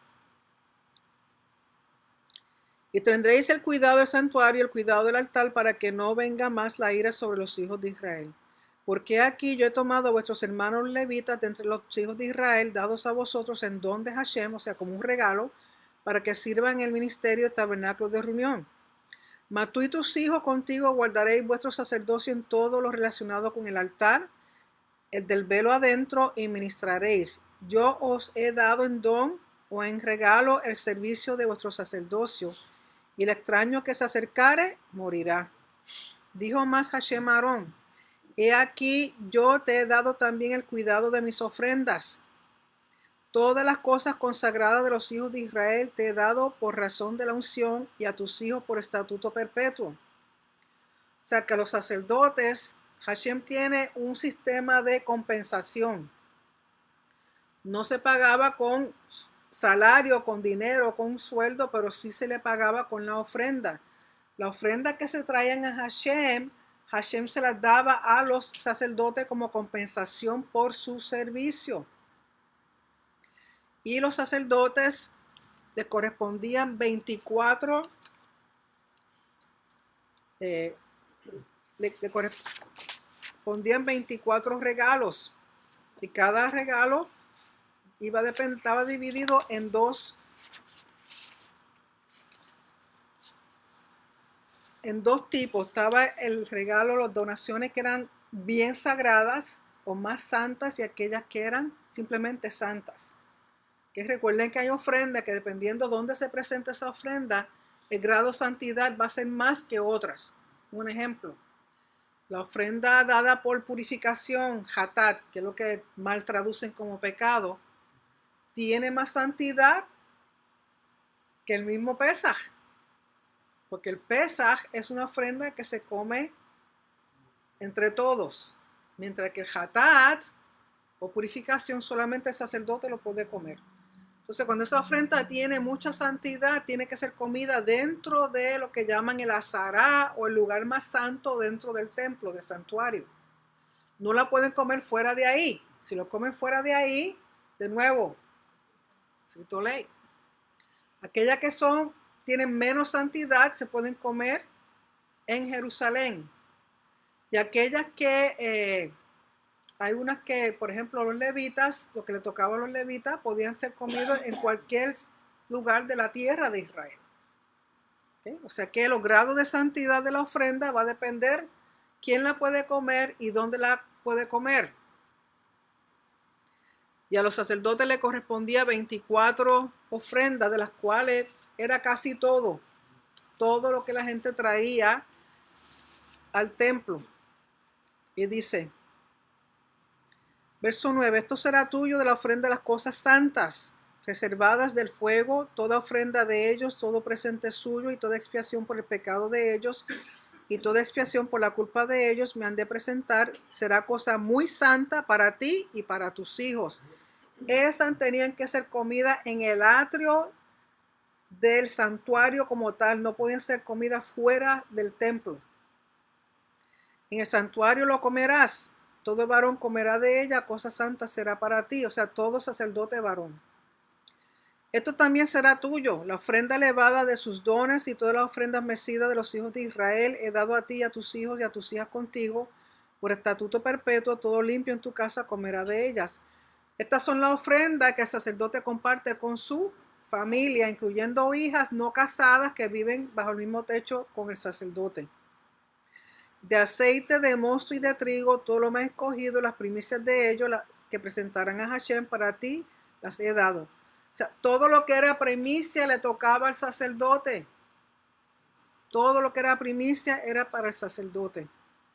Y tendréis el cuidado del santuario y el cuidado del altar para que no venga más la ira sobre los hijos de Israel. Porque aquí yo he tomado a vuestros hermanos levitas de entre los hijos de Israel, dados a vosotros en don de Hashem, o sea, como un regalo, para que sirvan en el ministerio del tabernáculo de reunión. Mas tú y tus hijos contigo guardaréis vuestro sacerdocio en todo lo relacionado con el altar, el del velo adentro, y ministraréis. Yo os he dado en don o en regalo el servicio de vuestro sacerdocio, y el extraño que se acercare morirá. Dijo más Hashem a Aarón: he aquí yo te he dado también el cuidado de mis ofrendas. Todas las cosas consagradas de los hijos de Israel te he dado por razón de la unción y a tus hijos por estatuto perpetuo. O sea que a los sacerdotes, Hashem tiene un sistema de compensación. No se pagaba con salario, con dinero, con un sueldo, pero sí se le pagaba con la ofrenda. La ofrenda que se traían a Hashem, Hashem se las daba a los sacerdotes como compensación por su servicio. Y los sacerdotes le correspondían 24 regalos. Y cada regalo estaba dividido en dos tipos. Estaba el regalo, las donaciones que eran bien sagradas o más santas y aquellas que eran simplemente santas. Que recuerden que hay ofrendas que dependiendo de dónde se presenta esa ofrenda, el grado de santidad va a ser más que otras. Un ejemplo, la ofrenda dada por purificación, hatat, que es lo que mal traducen como pecado, tiene más santidad que el mismo Pesaj. Porque el Pesaj es una ofrenda que se come entre todos, mientras que el hatat o purificación solamente el sacerdote lo puede comer. Entonces, cuando esa ofrenda tiene mucha santidad, tiene que ser comida dentro de lo que llaman el azará o el lugar más santo dentro del templo, del santuario. No la pueden comer fuera de ahí. Si lo comen fuera de ahí, de nuevo, escrito ley. Aquellas que tienen menos santidad se pueden comer en Jerusalén. Y aquellas que hay unas que, por ejemplo, los levitas, lo que le tocaba a los levitas, podían ser comidos en cualquier lugar de la tierra de Israel. ¿Okay? O sea que los grados de santidad de la ofrenda va a depender quién la puede comer y dónde la puede comer. Y a los sacerdotes le correspondía 24 ofrendas, de las cuales era casi todo lo que la gente traía al templo. Y dice, verso 9, esto será tuyo de la ofrenda de las cosas santas, reservadas del fuego, toda ofrenda de ellos, todo presente suyo y toda expiación por el pecado de ellos y toda expiación por la culpa de ellos me han de presentar, será cosa muy santa para ti y para tus hijos. Esas tenían que ser comidas en el atrio del santuario como tal, no podían ser comidas fuera del templo. En el santuario lo comerás, todo varón comerá de ella, cosa santa será para ti, o sea, todo sacerdote varón. Esto también será tuyo, la ofrenda elevada de sus dones y todas las ofrendas mecidas de los hijos de Israel he dado a ti y a tus hijos y a tus hijas contigo, Por estatuto perpetuo, todo limpio en tu casa comerá de ellas. Estas son las ofrendas que el sacerdote comparte con su familia, incluyendo hijas no casadas que viven bajo el mismo techo con el sacerdote. De aceite, de mosto y de trigo, todo lo más escogido, las primicias de ellos, las que presentarán a Hashem para ti, las he dado. O sea, todo lo que era primicia le tocaba al sacerdote. Todo lo que era primicia era para el sacerdote.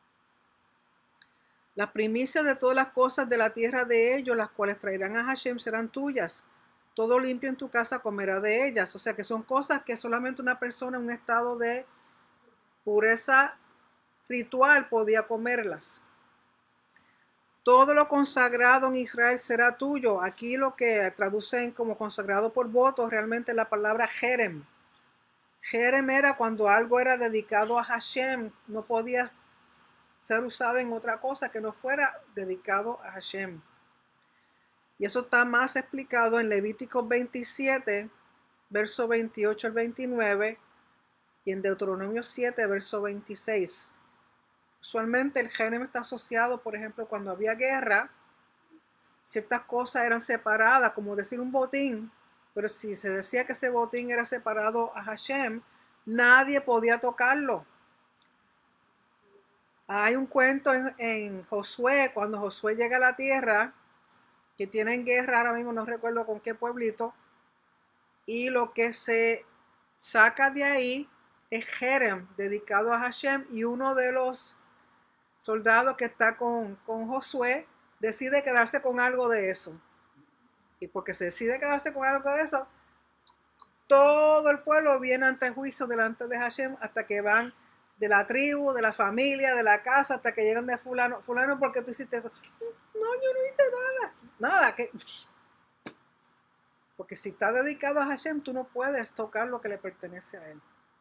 Las primicias de todas las cosas de la tierra de ellos, las cuales traerán a Hashem, serán tuyas. Todo limpio en tu casa comerá de ellas. O sea que son cosas que solamente una persona en un estado de pureza ritual podía comerlas. Todo lo consagrado en Israel será tuyo. Aquí lo que traducen como consagrado por voto realmente es la palabra Jerem. Jerem era cuando algo era dedicado a Hashem, no podía ser usado en otra cosa que no fuera dedicado a Hashem. Y eso está más explicado en Levítico 27, verso 28 al 29, y en Deuteronomio 7, verso 26. Usualmente el Jerem está asociado, por ejemplo, cuando había guerra, ciertas cosas eran separadas, como decir un botín, pero si se decía que ese botín era separado a Hashem, nadie podía tocarlo. Hay un cuento en Josué, cuando Josué llega a la tierra, que tienen guerra, ahora mismo no recuerdo con qué pueblito, y lo que se saca de ahí es Jerem, dedicado a Hashem, y uno de los soldados que está con Josué decide quedarse con algo de eso. Y porque se decide quedarse con algo de eso, todo el pueblo viene ante juicio delante de Hashem hasta que van de la tribu, de la familia, de la casa, hasta que llegan de fulano. Fulano, ¿por qué tú hiciste eso? No, yo no hice nada. Nada, que... Porque si está dedicado a Hashem, tú no puedes tocar lo que le pertenece a él.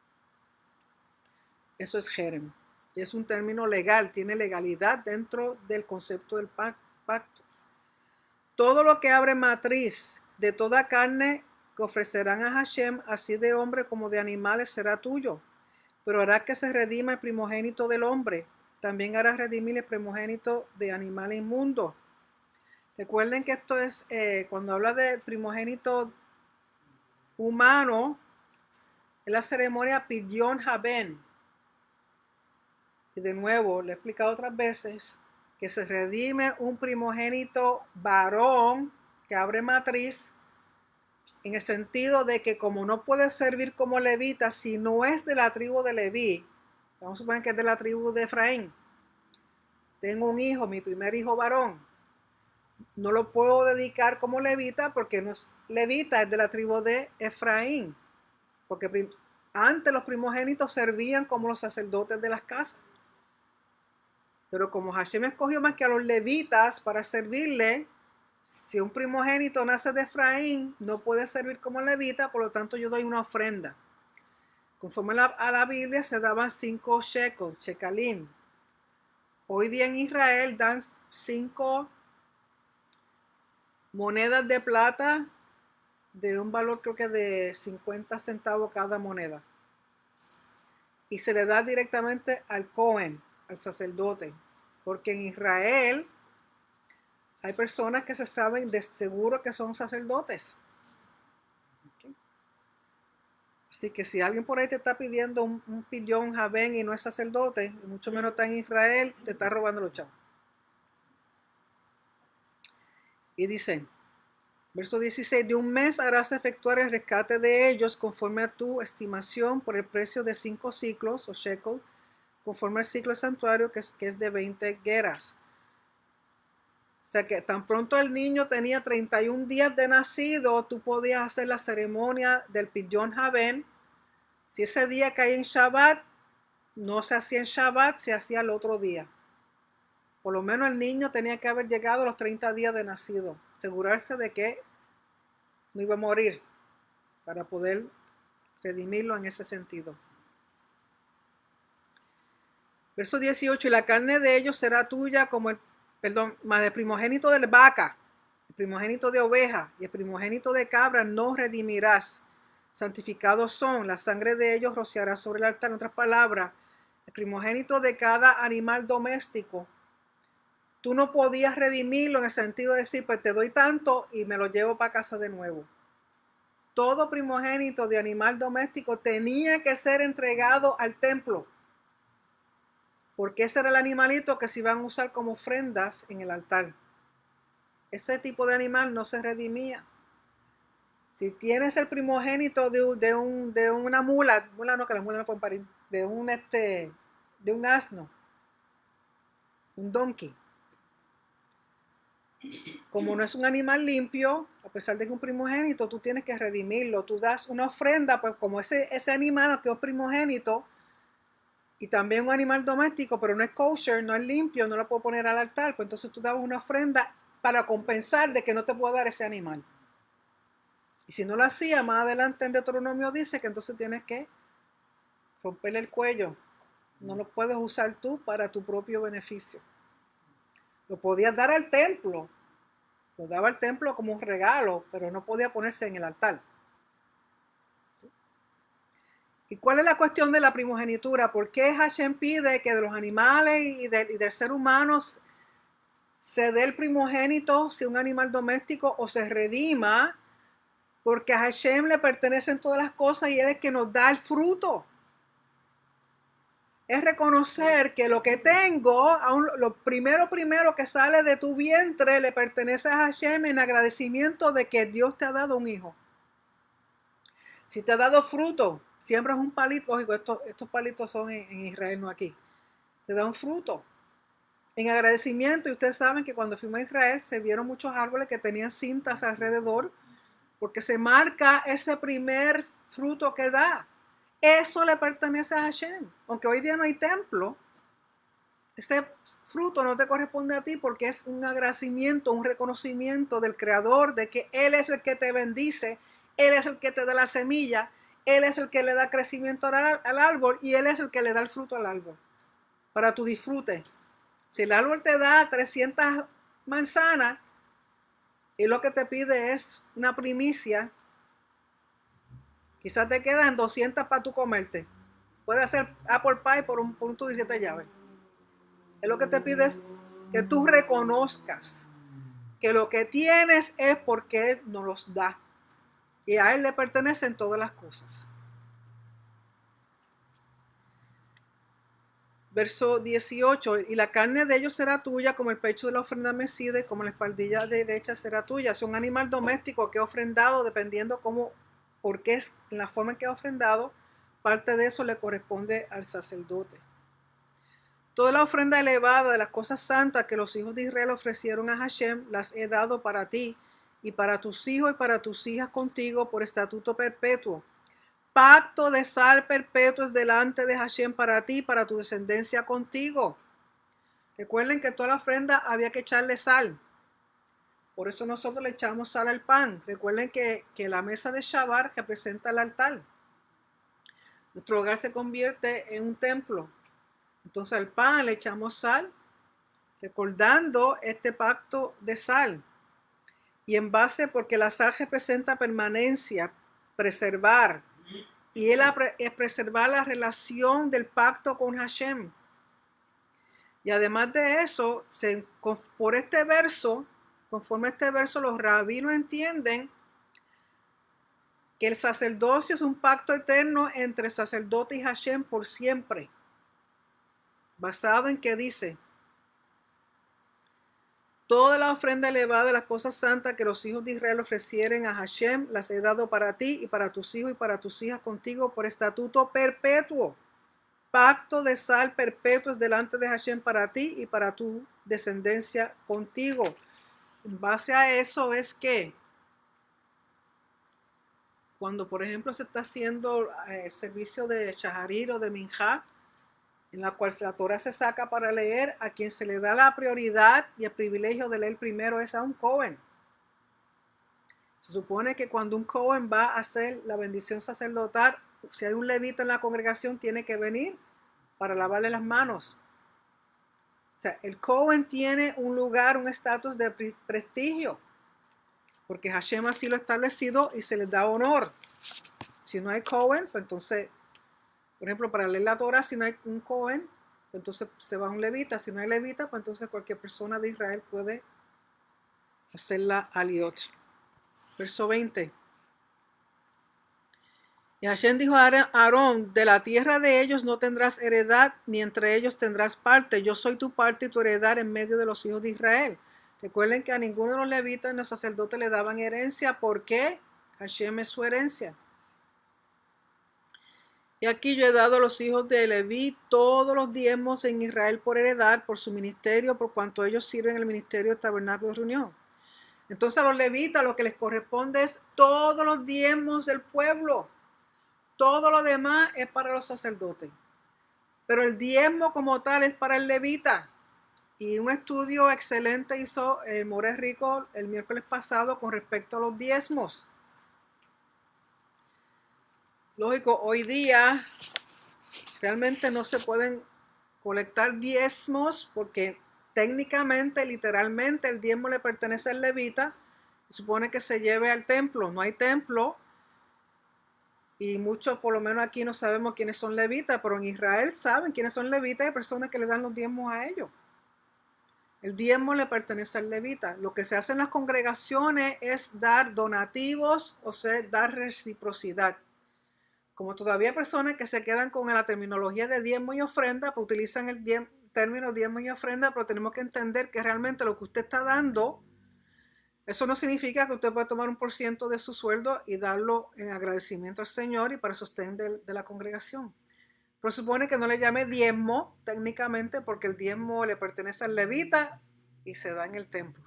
Eso es Jerem. Y es un término legal, tiene legalidad dentro del concepto del pacto. Todo lo que abre matriz de toda carne que ofrecerán a Hashem, así de hombre como de animales, será tuyo. Pero hará que se redima el primogénito del hombre. También hará redimir el primogénito de animal inmundo. Recuerden que esto es, cuando habla de primogénito humano, es la ceremonia Pidyon Haben. Y de nuevo, le he explicado otras veces, que se redime un primogénito varón que abre matriz, en el sentido de que como no puede servir como levita si no es de la tribu de Leví, vamos a suponer que es de la tribu de Efraín, tengo un hijo, mi primer hijo varón, no lo puedo dedicar como levita porque no es levita, es de la tribu de Efraín, porque antes los primogénitos servían como los sacerdotes de las casas. Pero como Hashem escogió más que a los levitas para servirle, si un primogénito nace de Efraín, no puede servir como levita, por lo tanto yo doy una ofrenda. Conforme a la Biblia se daban 5 shekels, shekalim. Hoy día en Israel dan 5 monedas de plata de un valor creo que de 50 centavos cada moneda. Y se le da directamente al Cohen, al sacerdote. Porque en Israel hay personas que se saben de seguro que son sacerdotes. Okay. Así que si alguien por ahí te está pidiendo un pidyon Haben y no es sacerdote, y mucho menos está en Israel, te está robando los chavos. Y dice, verso 16, de un mes harás efectuar el rescate de ellos conforme a tu estimación por el precio de 5 ciclos o shekel, conforme al ciclo del santuario que es de 20 geras. O sea que tan pronto el niño tenía 31 días de nacido, tú podías hacer la ceremonia del Pidyon Haben. Si ese día caía en Shabbat, no se hacía en Shabbat, se hacía el otro día. Por lo menos el niño tenía que haber llegado a los 30 días de nacido. Asegurarse de que no iba a morir para poder redimirlo en ese sentido. Verso 18, y la carne de ellos será tuya como más el primogénito de vaca, el primogénito de oveja y el primogénito de cabra no redimirás. Santificados son, la sangre de ellos rociará sobre el altar. En otras palabras, el primogénito de cada animal doméstico tú no podías redimirlo en el sentido de decir, pues te doy tanto y me lo llevo para casa de nuevo. Todo primogénito de animal doméstico tenía que ser entregado al templo, porque ese era el animalito que se iban a usar como ofrendas en el altar. Ese tipo de animal no se redimía. Si tienes el primogénito de una mula no, que las mulas no pueden parir, de un asno, un donkey, como no es un animal limpio, a pesar de que es un primogénito, tú tienes que redimirlo. Tú das una ofrenda, pues como ese animal que es primogénito, y también un animal doméstico, pero no es kosher, no es limpio, no lo puedo poner al altar, pues entonces tú dabas una ofrenda para compensar de que no te puedo dar ese animal. Y si no lo hacía, más adelante en Deuteronomio dice que entonces tienes que romperle el cuello. No lo puedes usar tú para tu propio beneficio. Lo podías dar al templo. Lo daba al templo como un regalo, pero no podía ponerse en el altar. ¿Y cuál es la cuestión de la primogenitura? ¿Por qué Hashem pide que de los animales y del ser humano se dé el primogénito, si un animal doméstico, o se redima? Porque a Hashem le pertenecen todas las cosas y Él es el que nos da el fruto. Es reconocer que lo que tengo, lo primero que sale de tu vientre, le pertenece a Hashem en agradecimiento de que Dios te ha dado un hijo. Si te ha dado fruto, siembras un palito, lógico, estos palitos son en Israel, no aquí. Te da un fruto. En agradecimiento, y ustedes saben que cuando fuimos a Israel se vieron muchos árboles que tenían cintas alrededor, porque se marca ese primer fruto que da. Eso le pertenece a Hashem. Aunque hoy día no hay templo, ese fruto no te corresponde a ti porque es un agradecimiento, un reconocimiento del Creador de que Él es el que te bendice, Él es el que te da la semilla, Él es el que le da crecimiento al árbol y Él es el que le da el fruto al árbol para tu disfrute. Si el árbol te da 300 manzanas y lo que te pide es una primicia, quizás te quedan 200 para tú comerte. Puedes hacer apple pie por un tubo de 7 llaves. Es lo que te pide es que tú reconozcas que lo que tienes es porque Él nos los da. Y a Él le pertenecen todas las cosas. Verso 18. Y la carne de ellos será tuya como el pecho de la ofrenda mecida y como la espaldilla derecha será tuya. Es un animal doméstico que he ofrendado dependiendo porque es la forma en que he ofrendado. Parte de eso le corresponde al sacerdote. Toda la ofrenda elevada de las cosas santas que los hijos de Israel ofrecieron a Hashem, las he dado para ti y para tus hijos y para tus hijas contigo por estatuto perpetuo. Pacto de sal perpetuo es delante de Hashem para ti y para tu descendencia contigo. Recuerden que toda la ofrenda había que echarle sal. Por eso nosotros le echamos sal al pan. Recuerden que la mesa de Shabbat representa el altar. Nuestro hogar se convierte en un templo. Entonces al pan le echamos sal, recordando este pacto de sal. Y en base, porque la sal representa permanencia, preservar. Y él es preservar la relación del pacto con Hashem. Y además de eso, por este verso, conforme a este verso, los rabinos entienden que el sacerdocio es un pacto eterno entre el sacerdote y Hashem por siempre. Basado en que dice: toda la ofrenda elevada de las cosas santas que los hijos de Israel ofrecieren a Hashem, las he dado para ti y para tus hijos y para tus hijas contigo por estatuto perpetuo. Pacto de sal perpetuo es delante de Hashem para ti y para tu descendencia contigo. En base a eso es que cuando, por ejemplo, se está haciendo servicio de Shaharit o de Minjá, en la cual la Torah se saca para leer, a quien se le da la prioridad y el privilegio de leer primero es a un Cohen. Se supone que cuando un Cohen va a hacer la bendición sacerdotal, si hay un levita en la congregación, tiene que venir para lavarle las manos. O sea, el Cohen tiene un lugar, un estatus de prestigio, porque Hashem así lo ha establecido y se les da honor. Si no hay Cohen, pues entonces, por ejemplo, para leer la Torah, si no hay un Cohen, entonces se va un levita. Si no hay levita, pues entonces cualquier persona de Israel puede hacer la aliot. Verso 20. Y Hashem dijo a Aarón, de la tierra de ellos no tendrás heredad, ni entre ellos tendrás parte. Yo soy tu parte y tu heredad en medio de los hijos de Israel. Recuerden que a ninguno de los levitas ni los sacerdotes le daban herencia. ¿Por qué? Hashem es su herencia. Y aquí yo he dado a los hijos de Leví todos los diezmos en Israel por heredad, por su ministerio, por cuanto ellos sirven en el ministerio del tabernáculo de reunión. Entonces a los levitas lo que les corresponde es todos los diezmos del pueblo. Todo lo demás es para los sacerdotes. Pero el diezmo como tal es para el levita. Y un estudio excelente hizo el More Rico el miércoles pasado con respecto a los diezmos. Lógico, hoy día realmente no se pueden colectar diezmos porque técnicamente, literalmente, el diezmo le pertenece al levita. Supone que se lleve al templo. No hay templo. Y muchos, por lo menos aquí, no sabemos quiénes son levitas, pero en Israel saben quiénes son levitas y hay personas que le dan los diezmos a ellos. El diezmo le pertenece al levita. Lo que se hace en las congregaciones es dar donativos, o sea, dar reciprocidad. Como todavía hay personas que se quedan con la terminología de diezmo y ofrenda, pues utilizan el término diezmo y ofrenda, pero tenemos que entender que realmente lo que usted está dando, eso no significa que usted pueda tomar 1% de su sueldo y darlo en agradecimiento al Señor y para sostén de la congregación. Pero supone que no le llame diezmo técnicamente porque el diezmo le pertenece al levita y se da en el templo.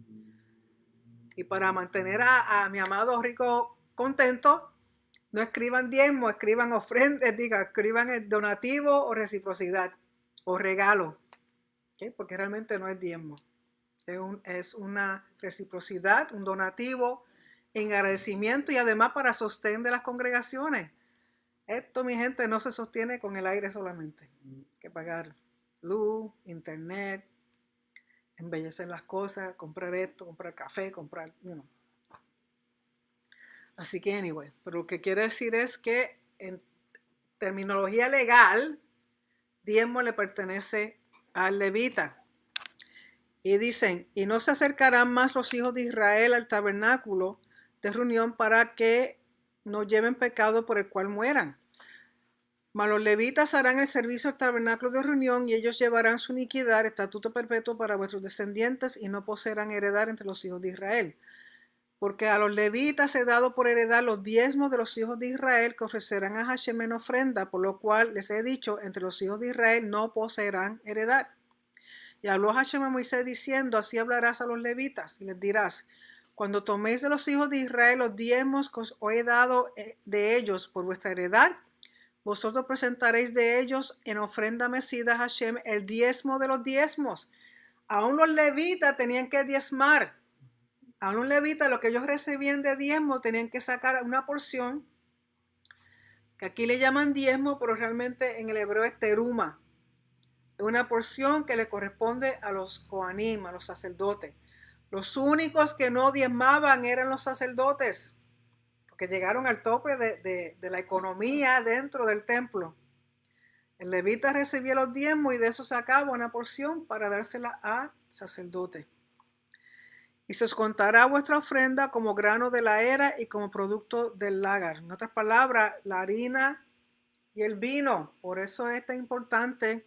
Y para mantener a mi amado rico contento, no escriban diezmo, escriban ofrenda, escriban el donativo o reciprocidad o regalo, ¿okay? Porque realmente no es diezmo. Es una reciprocidad, un donativo en agradecimiento y además para sostén de las congregaciones. Esto, mi gente, no se sostiene con el aire solamente. Hay que pagar luz, internet, embellecer las cosas, comprar esto, comprar café, comprar, Así que, anyway, pero lo que quiere decir es que en terminología legal, diezmo le pertenece al levita. Y dicen, y no se acercarán más los hijos de Israel al tabernáculo de reunión para que no lleven pecado por el cual mueran. Mas los levitas harán el servicio al tabernáculo de reunión y ellos llevarán su iniquidad, estatuto perpetuo para vuestros descendientes y no poseerán heredad entre los hijos de Israel. Porque a los levitas he dado por heredad los diezmos de los hijos de Israel que ofrecerán a Hashem en ofrenda, por lo cual les he dicho, entre los hijos de Israel no poseerán heredad. Y habló Hashem a Moisés diciendo, así hablarás a los levitas y les dirás, cuando toméis de los hijos de Israel los diezmos que os he dado de ellos por vuestra heredad, vosotros presentaréis de ellos en ofrenda mecida a Hashem el diezmo de los diezmos. Aún los levitas tenían que diezmar. Aún los levitas, lo que ellos recibían de diezmo, tenían que sacar una porción, que aquí le llaman diezmo, pero realmente en el hebreo es teruma. Una porción que le corresponde a los coanim, a los sacerdotes. Los únicos que no diezmaban eran los sacerdotes, porque llegaron al tope de la economía dentro del templo. El levita recibía los diezmos y de eso sacaba una porción para dársela al sacerdote. Y se os contará vuestra ofrenda como grano de la era y como producto del lagar. En otras palabras, la harina y el vino. Por eso es tan importante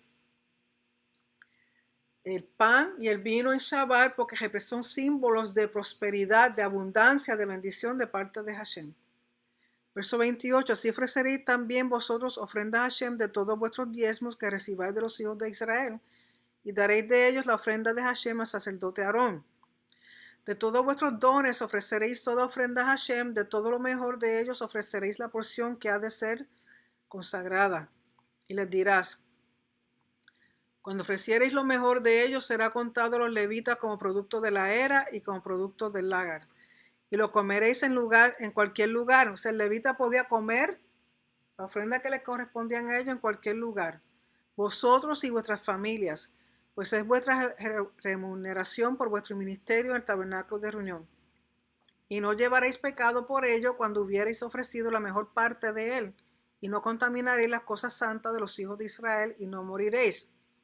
el pan y el vino en Shabbat, porque son símbolos de prosperidad, de abundancia, de bendición de parte de Hashem. Verso 28, así ofreceréis también vosotros ofrenda a Hashem de todos vuestros diezmos que recibáis de los hijos de Israel, y daréis de ellos la ofrenda de Hashem al sacerdote Aarón. De todos vuestros dones ofreceréis toda ofrenda a Hashem, de todo lo mejor de ellos ofreceréis la porción que ha de ser consagrada. Y les dirás, cuando ofreciereis lo mejor de ellos será contado a los levitas como producto de la era y como producto del lagar. Y lo comeréis en cualquier lugar. O sea, el levita podía comer la ofrenda que le correspondían a ellos en cualquier lugar. Vosotros y vuestras familias, pues es vuestra remuneración por vuestro ministerio en el tabernáculo de reunión. Y no llevaréis pecado por ello cuando hubierais ofrecido la mejor parte de él, y no contaminaréis las cosas santas de los hijos de Israel, y no moriréis.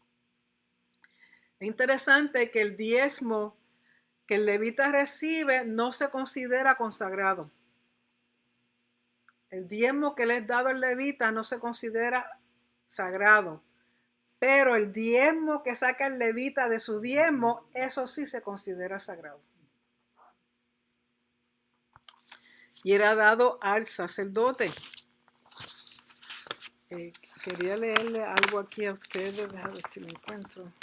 Es interesante que el diezmo que el levita recibe no se considera consagrado. El diezmo que le es dado al levita no se considera sagrado, pero el diezmo que saca el levita de su diezmo, eso sí se considera sagrado. Y era dado al sacerdote. Quería leerle algo aquí a ustedes, déjame ver si lo encuentro.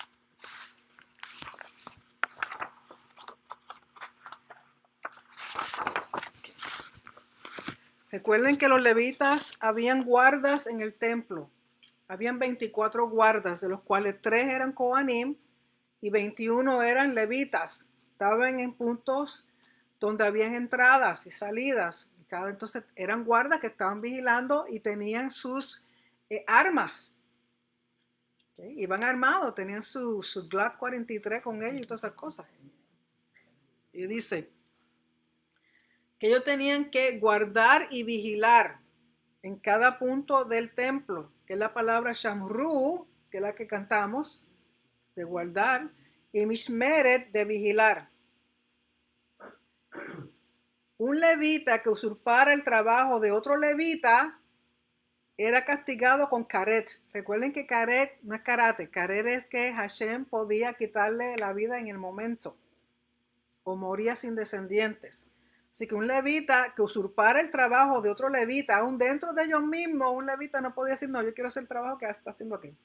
Recuerden que los levitas habían guardas en el templo. Habían 24 guardas, de los cuales 3 eran Kohanim y 21 eran levitas. Estaban en puntos donde habían entradas y salidas. Entonces eran guardas que estaban vigilando y tenían sus armas. ¿Okay? Iban armados, tenían su Glock 43 con ellos y todas esas cosas. Y dice que ellos tenían que guardar y vigilar en cada punto del templo, que es la palabra shamru, que es la que cantamos, de guardar, y mishmeret, de vigilar. Un levita que usurpara el trabajo de otro levita era castigado con karet. Recuerden que karet no es karate, karet es que Hashem podía quitarle la vida en el momento o moría sin descendientes. Así que un levita que usurpara el trabajo de otro levita, aún dentro de ellos mismos, un levita no podía decir, no, yo quiero hacer el trabajo que está haciendo aquí.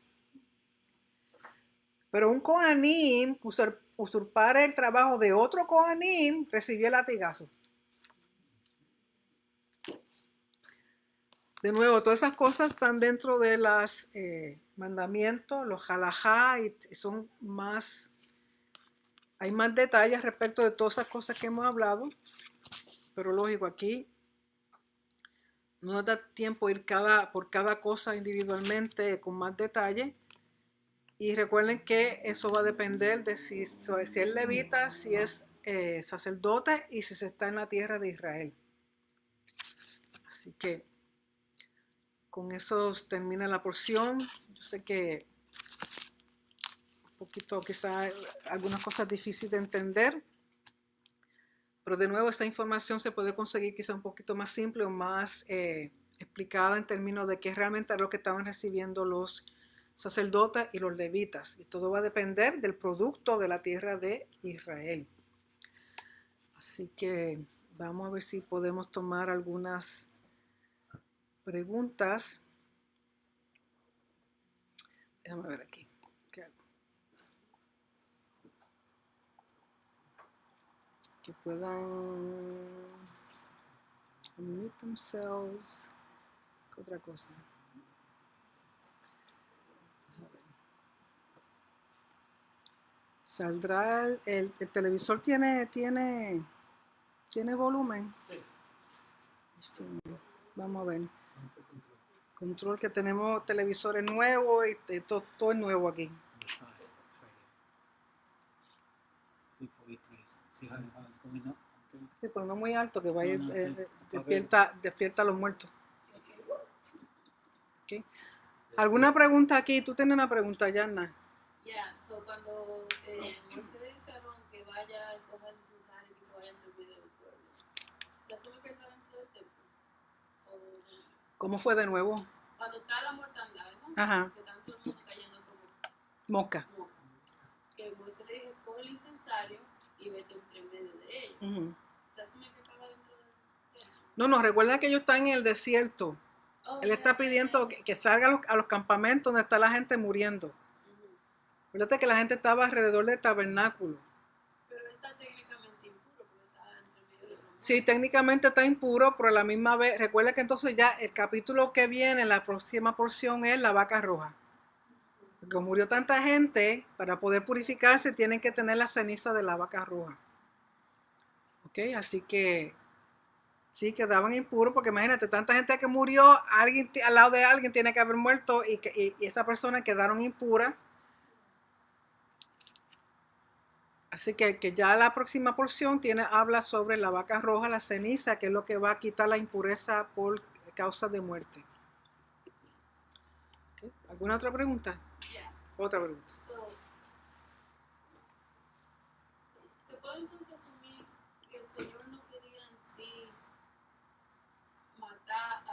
Pero un Kohanim usurpara el trabajo de otro Kohanim, recibió el latigazo. De nuevo, todas esas cosas están dentro de los mandamientos, los halajá, y son más, hay más detalles respecto de todas esas cosas que hemos hablado, pero lógico, aquí no nos da tiempo ir por cada cosa individualmente con más detalle. Y recuerden que eso va a depender de si es levita, si es sacerdote y si se está en la tierra de Israel. Así que con eso termina la porción. Yo sé que un poquito, quizá algunas cosas difíciles de entender, pero de nuevo esta información se puede conseguir quizá un poquito más simple o más explicada en términos de qué realmente es lo que estaban recibiendo los sacerdotes y los levitas. Y todo va a depender del producto de la tierra de Israel. Así que vamos a ver si podemos tomar algunas preguntas. Déjame ver aquí. ¿Qué hago? Que puedan unmute themselves. ¿Qué otra cosa? Saldrá el televisor tiene volumen. Sí. Vamos a ver. Control, que tenemos televisores nuevos y todo es nuevo aquí. Sí, pero no muy alto, que vaya despierta a los muertos. Okay. ¿Alguna pregunta aquí? ¿Tú tienes una pregunta, Yanna? Cuando Moisés le dice a Aarón que vaya y coja el incensario y que se vaya entre medio del pueblo, ¿la asume que está dentro del templo? ¿Cómo fue de nuevo? Cuando está la mortandad, ¿no? Ajá. Que está todo el mundo cayendo como mosca. Que Moisés le dijo, coge el incensario y vete entre medio de ellos. ¿Se asume que estaba dentro del templo? No, recuerda que ellos están en el desierto. Él está pidiendo que salga a los campamentos donde está la gente muriendo. Fíjate que la gente estaba alrededor del tabernáculo. Pero él está técnicamente impuro porque está entre medio de los muertos. Sí, técnicamente está impuro, pero a la misma vez, recuerda que entonces ya el capítulo que viene, la próxima porción es la vaca roja. Porque murió tanta gente, para poder purificarse tienen que tener la ceniza de la vaca roja. ¿Ok? Así que sí, quedaban impuros, porque imagínate, tanta gente que murió, alguien al lado de alguien tiene que haber muerto y esa persona quedaron impuras. Así que ya la próxima porción habla sobre la vaca roja, la ceniza, que es lo que va a quitar la impureza por causa de muerte. ¿Okay? ¿Alguna otra pregunta? Yeah. Otra pregunta. So, yo entonces asumí que el Señor no quería en sí matar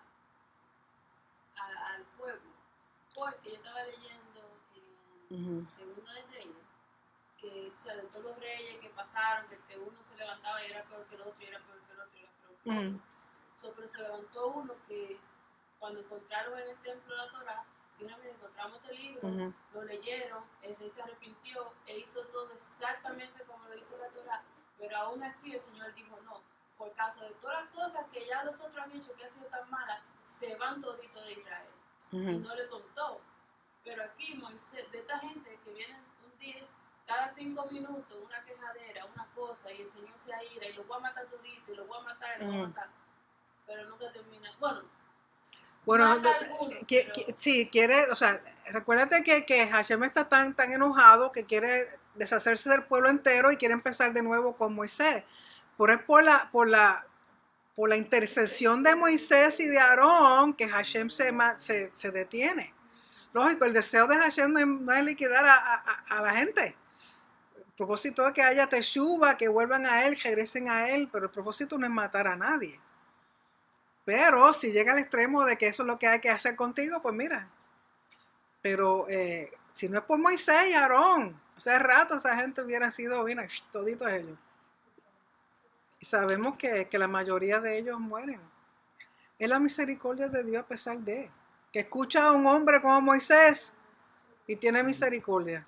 al pueblo, porque yo estaba leyendo en Segunda de Reyes, que, o sea, de todos los reyes que pasaron, que uno se levantaba y era peor que el otro, y era peor que el otro, y era peor que el otro. Pero se levantó uno que cuando encontraron en el templo la Torá, dijeron, encontramos este libro, lo leyeron, el rey se arrepintió e hizo todo exactamente como lo hizo la Torá, pero aún así el Señor dijo no, por causa de todas las cosas que ya los otros han hecho que han sido tan malas, se van toditos de Israel. Y no le contó. Pero aquí Moisés, de esta gente que viene un día, cada 5 minutos, una quejadera, una cosa, y el Señor se aira, y lo voy a matar todito, y lo voy a matar, y lo voy a matar, pero nunca termina. Bueno, sí, quiere, o sea, recuérdate que Hashem está tan enojado que quiere deshacerse del pueblo entero y quiere empezar de nuevo con Moisés. Pero es por la intercesión de Moisés y de Aarón que Hashem se detiene. Lógico, el deseo de Hashem no es liquidar a la gente. El propósito es que haya teshuva, que vuelvan a él, que regresen a él, pero el propósito no es matar a nadie. Pero si llega al extremo de que eso es lo que hay que hacer contigo, pues mira. Pero si no es por Moisés y Aarón, hace rato esa gente hubiera sido, mira, toditos ellos. Y sabemos que la mayoría de ellos mueren. Es la misericordia de Dios a pesar de que escucha a un hombre como Moisés y tiene misericordia.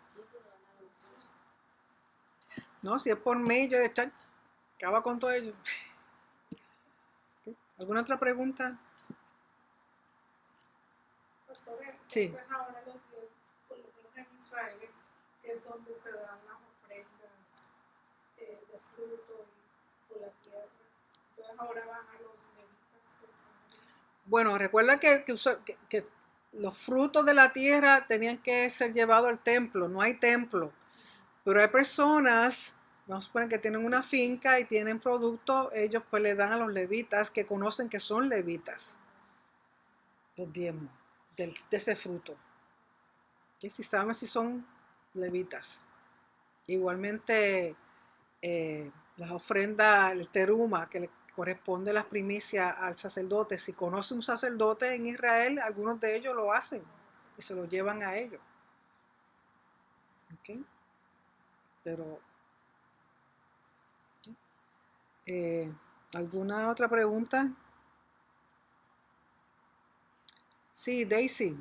No, si es por mí, yo acaba con todo ello. ¿Alguna otra pregunta? Pastor, sí. Entonces ahora los días, por lo menos en Israel, que es donde se dan las ofrendas de fruto y por la tierra. Entonces ahora van a los levitas que están ahí. Bueno, recuerda que los frutos de la tierra tenían que ser llevados al templo. No hay templo. Pero hay personas, vamos a suponer que tienen una finca y tienen productos, ellos pues le dan a los levitas que conocen que son levitas los diezmos de ese fruto. ¿Okay? Si saben si son levitas. Igualmente las ofrendas, el teruma, que le corresponde las primicias al sacerdote. Si conoce un sacerdote en Israel, algunos de ellos lo hacen y se lo llevan a ellos. ¿Okay? Pero ¿alguna otra pregunta? Sí, Daisy.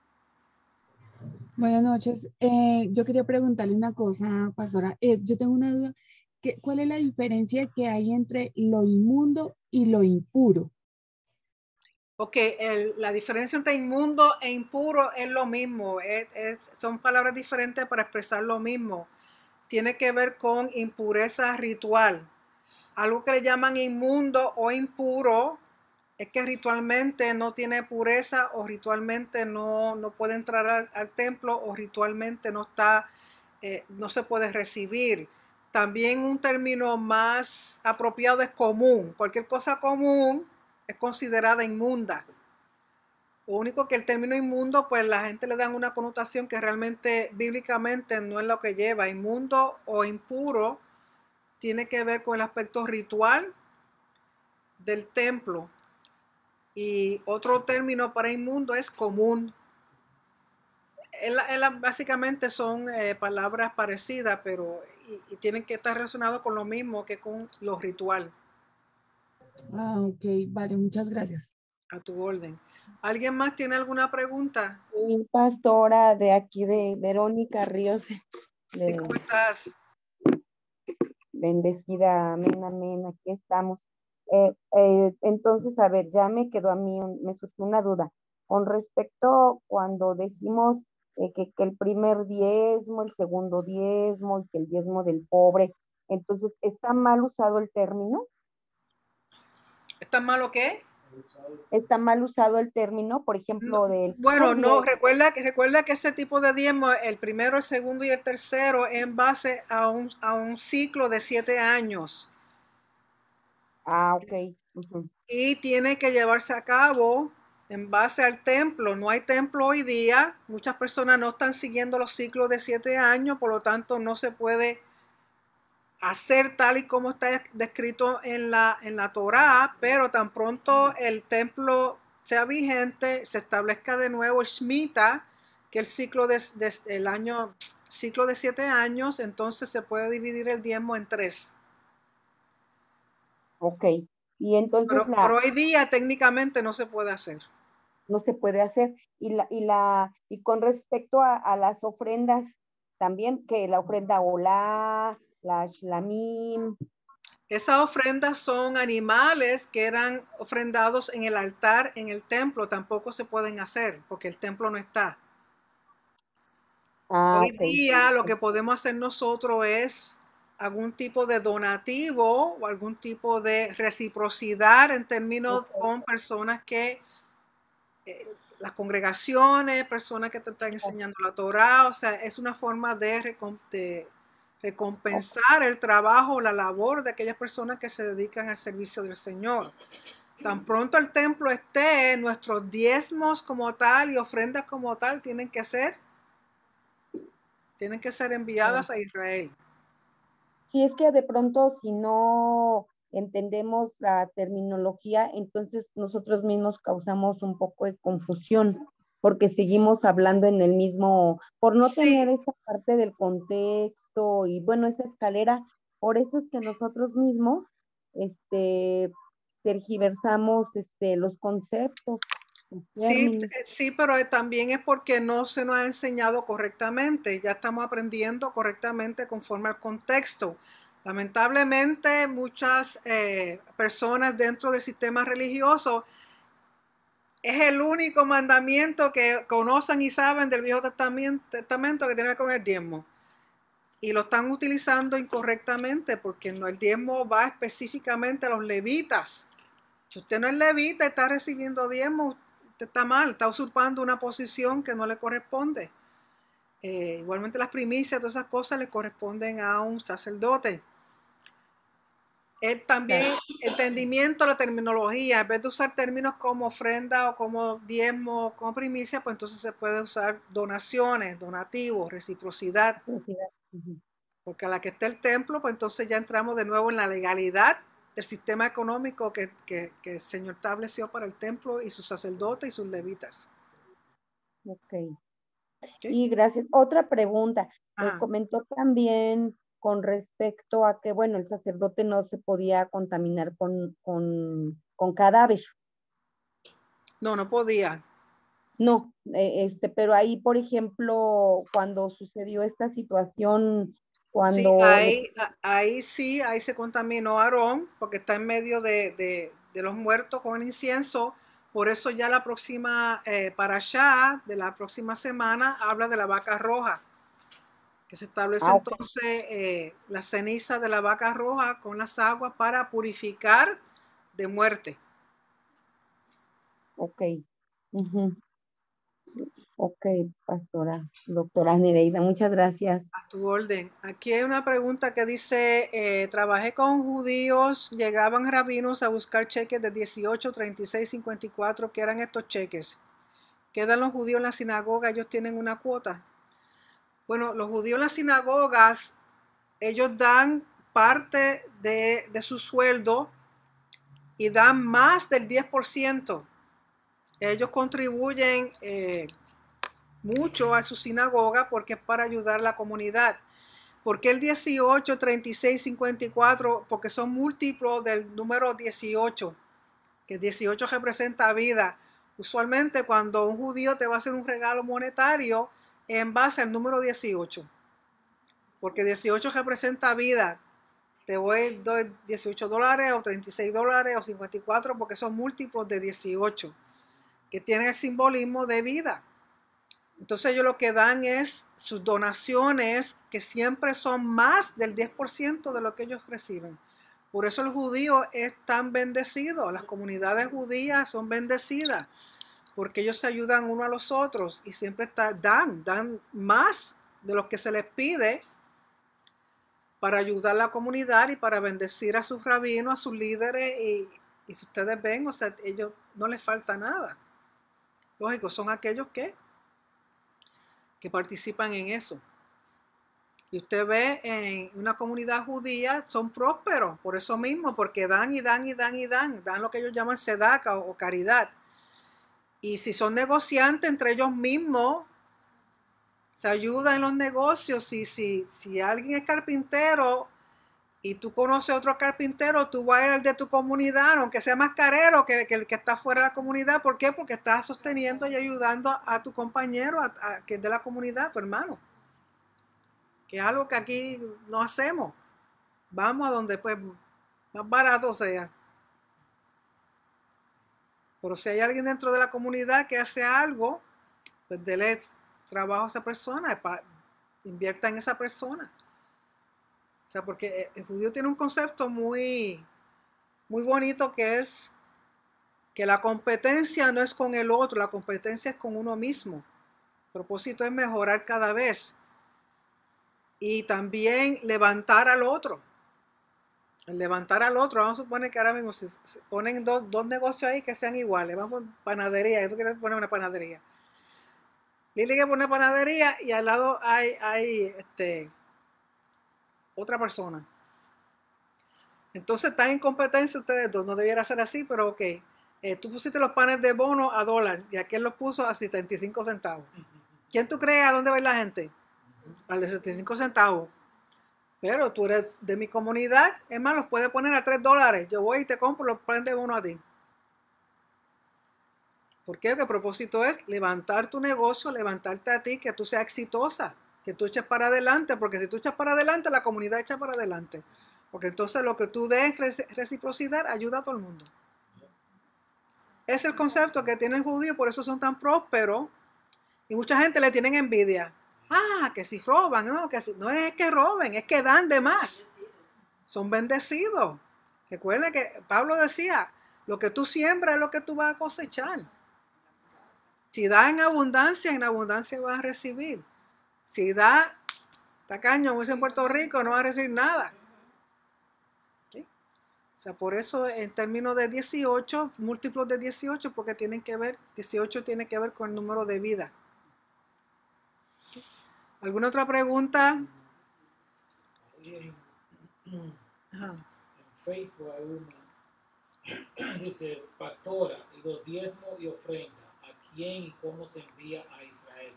Buenas noches. Yo quería preguntarle una cosa, pastora. Yo tengo una duda. ¿Cuál es la diferencia que hay entre lo inmundo y lo impuro? Ok, la diferencia entre inmundo e impuro es lo mismo. Son palabras diferentes para expresar lo mismo. Tiene que ver con impureza ritual. Algo que le llaman inmundo o impuro es que ritualmente no tiene pureza o ritualmente no puede entrar al templo o ritualmente no se puede recibir. También un término más apropiado es común. Cualquier cosa común es considerada inmunda. Lo único que el término inmundo, pues la gente le da una connotación que realmente bíblicamente no es lo que lleva. Inmundo o impuro tiene que ver con el aspecto ritual del templo. Y otro término para inmundo es común. Básicamente son palabras parecidas, pero y tienen que estar relacionados con lo mismo que con lo ritual. Ah, ok, vale, muchas gracias. A tu orden. ¿Alguien más tiene alguna pregunta? Sí, pastora de aquí de Verónica Ríos. Sí, ¿cómo estás? Bendecida, amén, amén, aquí estamos. Entonces, a ver, ya me quedó a mí, me surgió una duda. Con respecto cuando decimos que el primer diezmo, el segundo diezmo y que el diezmo del pobre, entonces, ¿está mal usado el término? ¿Está malo qué? ¿Está mal usado el término, por ejemplo, del bueno, no, diezmo? recuerda que ese tipo de diezmo, el primero, el segundo y el tercero, en base a un ciclo de 7 años. Ah, ok. Y tiene que llevarse a cabo en base al templo. No hay templo hoy día. Muchas personas no están siguiendo los ciclos de 7 años, por lo tanto no se puede hacer tal y como está descrito en la Torá, pero tan pronto el templo sea vigente, se establezca de nuevo Shemitah, que el ciclo el año, ciclo de 7 años, entonces se puede dividir el diezmo en 3. Ok. Y entonces Pero hoy día técnicamente no se puede hacer. no se puede hacer. Y con respecto a las ofrendas, también que la ofrenda Olá, la Shlamim. Esas ofrendas son animales que eran ofrendados en el altar, en el templo, tampoco se pueden hacer porque el templo no está. Hoy Ok. día lo que podemos hacer nosotros es algún tipo de donativo o algún tipo de reciprocidad en términos Okay. con personas que, las congregaciones, personas que te están enseñando la Torá, o sea, es una forma de recompensar el trabajo, la labor de aquellas personas que se dedican al servicio del Señor. Tan pronto el templo esté, nuestros diezmos como tal y ofrendas como tal tienen que ser enviadas a Israel. Si es que de pronto, si no entendemos la terminología, entonces nosotros mismos causamos un poco de confusión, porque seguimos hablando en el mismo, por no tener Sí, esta parte del contexto y bueno, esa escalera, por eso es que nosotros mismos, tergiversamos, los conceptos, los sí, términos. sí, pero también es porque no se nos ha enseñado correctamente. Ya estamos aprendiendo correctamente conforme al contexto. Lamentablemente, muchas personas dentro del sistema religioso es el único mandamiento que conocen y saben del Viejo Testamento que tiene que ver con el diezmo. Y lo están utilizando incorrectamente porque no, el diezmo va específicamente a los levitas. Si usted no es levita y está recibiendo diezmo, usted está mal, está usurpando una posición que no le corresponde. Igualmente las primicias, todas esas cosas le corresponden a un sacerdote. También entendimiento de la terminología, en vez de usar términos como ofrenda o como diezmo, como primicia, pues entonces se puede usar donaciones, donativos, reciprocidad, Ujú. porque a la que esté el templo, pues entonces ya entramos de nuevo en la legalidad del sistema económico que el Señor estableció para el templo y sus sacerdotes y sus levitas. Ok. ¿Okay? Y gracias. Otra pregunta. Ajá. Comentó también con respecto a que, bueno, el sacerdote no se podía contaminar con cadáver. No, no podía. No, pero ahí, por ejemplo, cuando sucedió esta situación, Sí, cuando le... ahí sí, ahí se contaminó Aarón, porque está en medio de los muertos con el incienso. Por eso ya la próxima parashá de la próxima semana habla de la vaca roja, que se establece Ok, entonces la ceniza de la vaca roja con las aguas para purificar de muerte. ok. Ujú. Ok, doctora Nereida, muchas gracias. A tu orden. Aquí hay una pregunta que dice, trabajé con judíos, llegaban rabinos a buscar cheques de 18, 36, 54. ¿Qué eran estos cheques? ¿Qué dan los judíos en la sinagoga? Ellos tienen una cuota. Bueno, los judíos en las sinagogas, ellos dan parte de su sueldo y dan más del 10%. Ellos contribuyen mucho a su sinagoga porque es para ayudar a la comunidad. ¿Por qué el 18, 36, 54? Porque son múltiplos del número 18, que el 18 representa vida. Usualmente cuando un judío te va a hacer un regalo monetario en base al número 18, porque 18 representa vida. Te doy $18 o $36 o 54 porque son múltiplos de 18, que tienen el simbolismo de vida. Entonces ellos lo que dan es sus donaciones, que siempre son más del 10% de lo que ellos reciben. Por eso el judío es tan bendecido. Las comunidades judías son bendecidas porque ellos se ayudan uno a los otros y siempre dan más de lo que se les pide para ayudar a la comunidad y para bendecir a sus rabinos, a sus líderes. Y si ustedes ven, o sea, ellos no les falta nada. Lógico, son aquellos que participan en eso. Y usted ve en una comunidad judía, son prósperos, por eso mismo, porque dan y dan y dan y dan lo que ellos llaman sedaca o caridad. Y si son negociantes entre ellos mismos, se ayudan en los negocios. Si alguien es carpintero y tú conoces a otro carpintero, tú vas al de tu comunidad, aunque sea más carero que el que está fuera de la comunidad. ¿Por qué? Porque estás sosteniendo y ayudando a tu compañero, que es de la comunidad, tu hermano. Que es algo que aquí no hacemos. Vamos a donde pues más barato sea. Pero si hay alguien dentro de la comunidad que hace algo, pues dele trabajo a esa persona, invierta en esa persona. O sea, porque el judío tiene un concepto muy, muy bonito, que es que la competencia no es con el otro, la competencia es con uno mismo. El propósito es mejorar cada vez y también levantar al otro. El levantar al otro, vamos a suponer que ahora mismo se ponen dos negocios ahí que sean iguales. Vamos a panadería, tú quieres poner una panadería. Lili quiere poner panadería y al lado hay otra persona. Entonces están en competencia ustedes dos, no debiera ser así, pero ok. Tú pusiste los panes de bono a $1 y aquel los puso a 75 centavos. ¿Quién tú crees a dónde va la gente? Al de 75 centavos. Pero tú eres de mi comunidad, es más, los puedes poner a $3. Yo voy y te compro los panes de bono a ti. ¿Por qué? Porque el propósito es levantar tu negocio, levantarte a ti, que tú seas exitosa, que tú eches para adelante, porque si tú echas para adelante, la comunidad echa para adelante. Porque entonces lo que tú des reciprocidad ayuda a todo el mundo. Es el concepto que tienen judíos, por eso son tan prósperos. Y mucha gente le tienen envidia. Ah, que si roban, no, que si, no es que roben, es que dan de más. Son bendecidos. Recuerden que Pablo decía, lo que tú siembras es lo que tú vas a cosechar. Si da en abundancia vas a recibir. Si da tacaño, como en Puerto Rico, no vas a recibir nada. ¿Sí? O sea, por eso en términos de 18, múltiplos de 18, porque tienen que ver, 18 tiene que ver con el número de vida. ¿Sí? ¿Alguna otra pregunta? En Facebook hay una, dice, pastora, y los diezmos y ofrenda, ¿a quién y cómo se envía a Israel?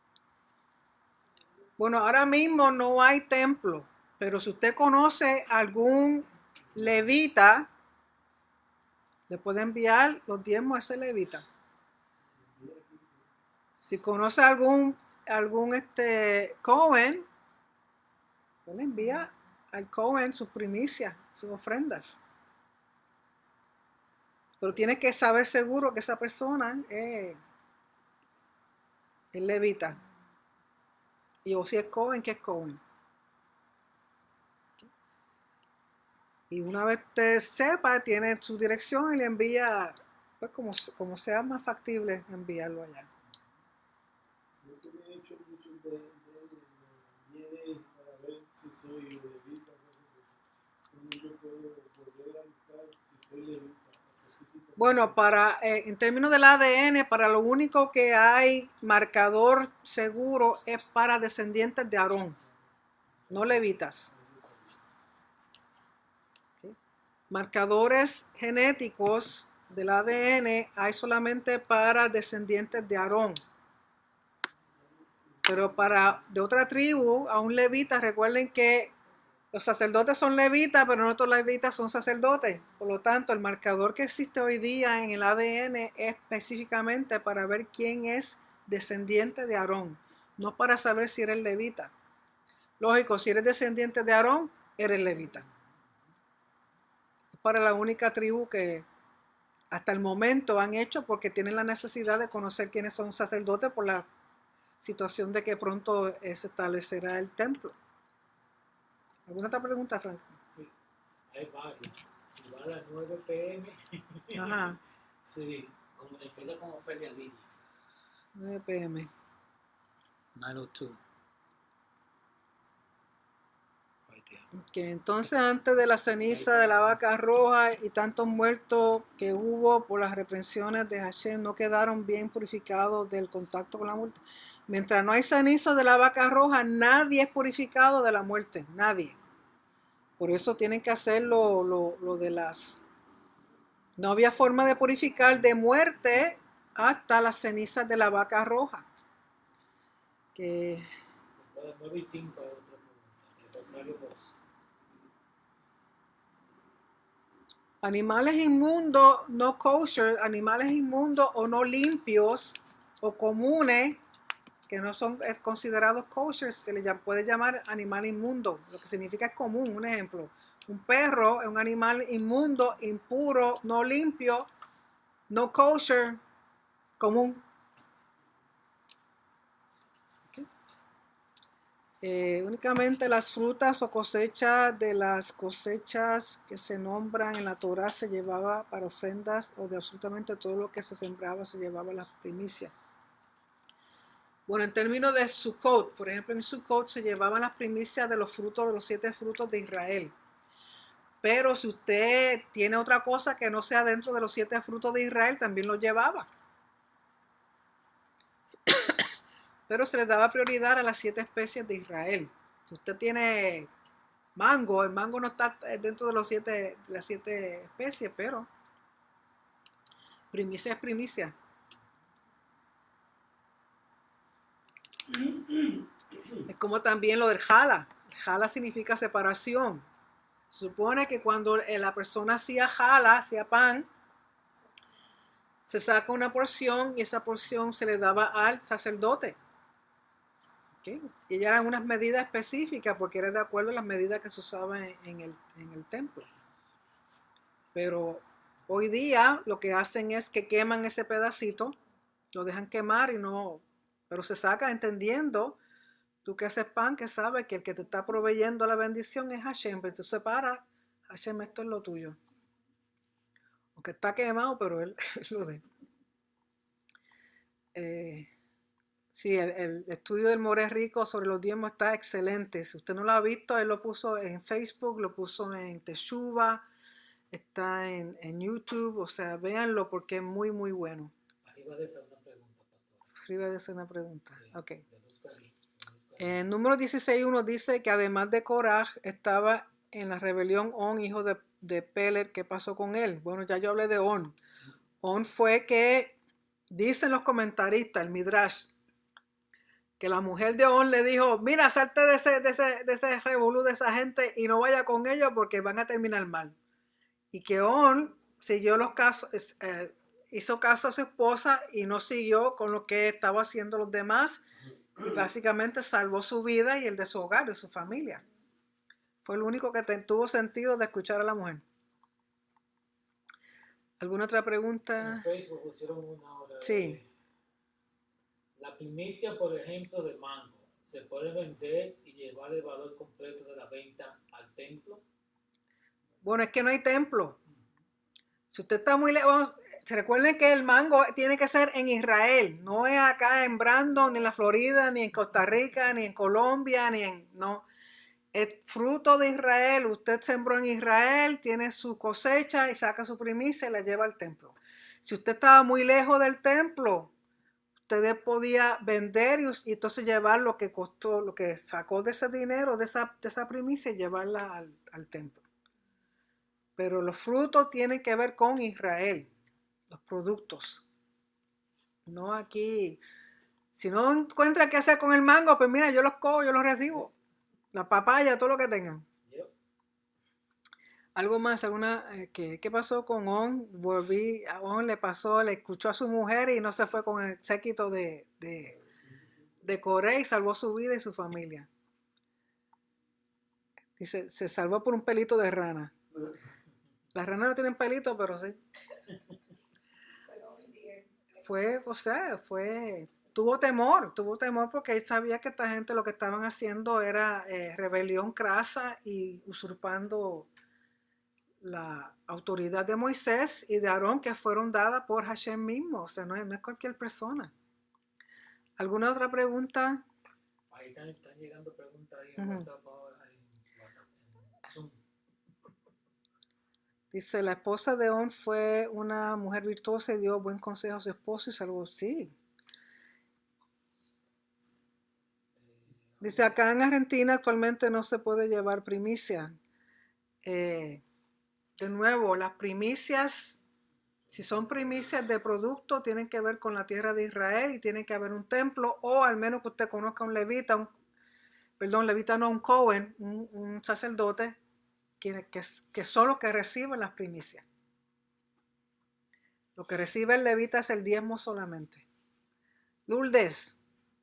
Bueno, ahora mismo no hay templo, pero si usted conoce algún levita, le puede enviar los diezmos a ese levita. Si conoce algún Cohen, le envía al Cohen sus primicias, sus ofrendas. Pero tiene que saber seguro que esa persona es levita. Y o si es Cohen, que es Cohen. Y una vez usted sepa, tiene su dirección y le envía, pues como sea más factible enviarlo allá. Yo he hecho muchos de para ver si soy levita, cómo yo puedo volver a buscar si soy levita. Bueno, en términos del ADN, para lo único que hay marcador seguro es para descendientes de Aarón, no levitas. ¿Sí? Marcadores genéticos del ADN hay solamente para descendientes de Aarón. Pero de otra tribu, a un levita, recuerden que los sacerdotes son levitas, pero no todos los levitas son sacerdotes. Por lo tanto, el marcador que existe hoy día en el ADN es específicamente para ver quién es descendiente de Aarón, no para saber si eres levita. Lógico, si eres descendiente de Aarón, eres levita. Es para la única tribu que hasta el momento han hecho, porque tienen la necesidad de conocer quiénes son sacerdotes por la situación de que pronto se establecerá el templo. ¿Alguna otra pregunta, Franco? Sí, hay varias. Si va a las 9 p.m. Ajá. Sí, empieza con Ofelia Lidia. 9 p.m. 9:02. Que entonces antes de la ceniza de la vaca roja y tantos muertos que hubo por las reprensiones de Hashem no quedaron bien purificados del contacto con la muerte. Mientras no hay ceniza de la vaca roja, nadie es purificado de la muerte, nadie. Por eso tienen que hacer lo de las... No había forma de purificar de muerte hasta las cenizas de la vaca roja. Que... Después de 9 y 5 hay otra pregunta, de Rosario 2. Animales inmundos, no kosher, animales inmundos o no limpios o comunes que no son considerados kosher, se le puede llamar animal inmundo, lo que significa es común. Un ejemplo, un perro es un animal inmundo, impuro, no limpio, no kosher, común. Únicamente las frutas o cosechas de las cosechas que se nombran en la Torah se llevaba para ofrendas, o de absolutamente todo lo que se sembraba se llevaba las primicias. Bueno, en términos de Sukkot, por ejemplo, en Sukkot se llevaban las primicias de los frutos, de los 7 frutos de Israel. Pero si usted tiene otra cosa que no sea dentro de los 7 frutos de Israel, también lo llevaba. Pero se le daba prioridad a las 7 especies de Israel. Si usted tiene mango, el mango no está dentro de las 7 especies, pero primicia es primicia. Es como también lo del jala. Jala significa separación. Se supone que cuando la persona hacía jala, hacía pan, se saca una porción y esa porción se le daba al sacerdote. ¿Okay? Y ya eran unas medidas específicas porque era de acuerdo a las medidas que se usaban en el templo. Pero hoy día lo que hacen es que queman ese pedacito, lo dejan quemar y no, pero se saca entendiendo, tú que haces pan, que sabes que el que te está proveyendo la bendición es Hashem, pero tú separas, Hashem, esto es lo tuyo. Aunque está quemado, pero él lo de. Sí, el estudio del More Rico sobre los diezmos está excelente. Si usted no lo ha visto, él lo puso en Facebook, lo puso en Teshuva, está en YouTube, o sea, véanlo porque es muy, muy bueno. Arriba de esa una pregunta, pastor. Arriba de esa una pregunta, Sí, ok. de Luz. En número 16.1 dice que además de Korah estaba en la rebelión On, hijo de Pelet. ¿Qué pasó con él? Bueno, ya yo hablé de On. On fue que, dicen los comentaristas, el Midrash, que la mujer de On le dijo, mira, salte de ese revolú de esa gente y no vaya con ellos porque van a terminar mal. Y que On siguió los casos, hizo caso a su esposa y no siguió con lo que estaba haciendo los demás y básicamente salvó su vida y el de su hogar, de su familia. Fue el único que tuvo sentido de escuchar a la mujer. ¿Alguna otra pregunta? En Facebook pusieron una hora. Sí. La primicia, por ejemplo, de mango, ¿se puede vender y llevar el valor completo de la venta al templo? Bueno, es que no hay templo. Si usted está muy lejos, se recuerden que el mango tiene que ser en Israel, no es acá en Brandon, ni en la Florida, ni en Costa Rica, ni en Colombia, no. Es fruto de Israel, usted sembró en Israel, tiene su cosecha y saca su primicia y la lleva al templo. Si usted estaba muy lejos del templo, usted podía vender y entonces llevar lo que costó, lo que sacó de ese dinero, de esa primicia y llevarla al templo. Pero los frutos tienen que ver con Israel, los productos. No aquí. Si no encuentra qué hacer con el mango, pues mira, yo los cojo, yo los recibo. La papaya, todo lo que tengan. Algo más, ¿qué pasó con On? A On le escuchó a su mujer y no se fue con el séquito de Coré y salvó su vida y su familia. Dice, se salvó por un pelito de rana. Las ranas no tienen pelito, pero sí. Tuvo temor porque él sabía que esta gente lo que estaban haciendo era rebelión crasa y usurpando la autoridad de Moisés y de Aarón que fueron dadas por Hashem mismo, o sea, no es cualquier persona. ¿Alguna otra pregunta? Ahí están llegando preguntas ahí en WhatsApp ahora. Dice, la esposa de On fue una mujer virtuosa y dio buen consejo a su esposo y salvó. Sí. Dice, acá en Argentina actualmente no se puede llevar primicia. De nuevo, las primicias, si son primicias de producto, tienen que ver con la tierra de Israel y tiene que haber un templo o al menos que usted conozca un levita, levita no, un Cohen, un sacerdote, que son los que reciben las primicias. Lo que recibe el levita es el diezmo solamente. Lourdes.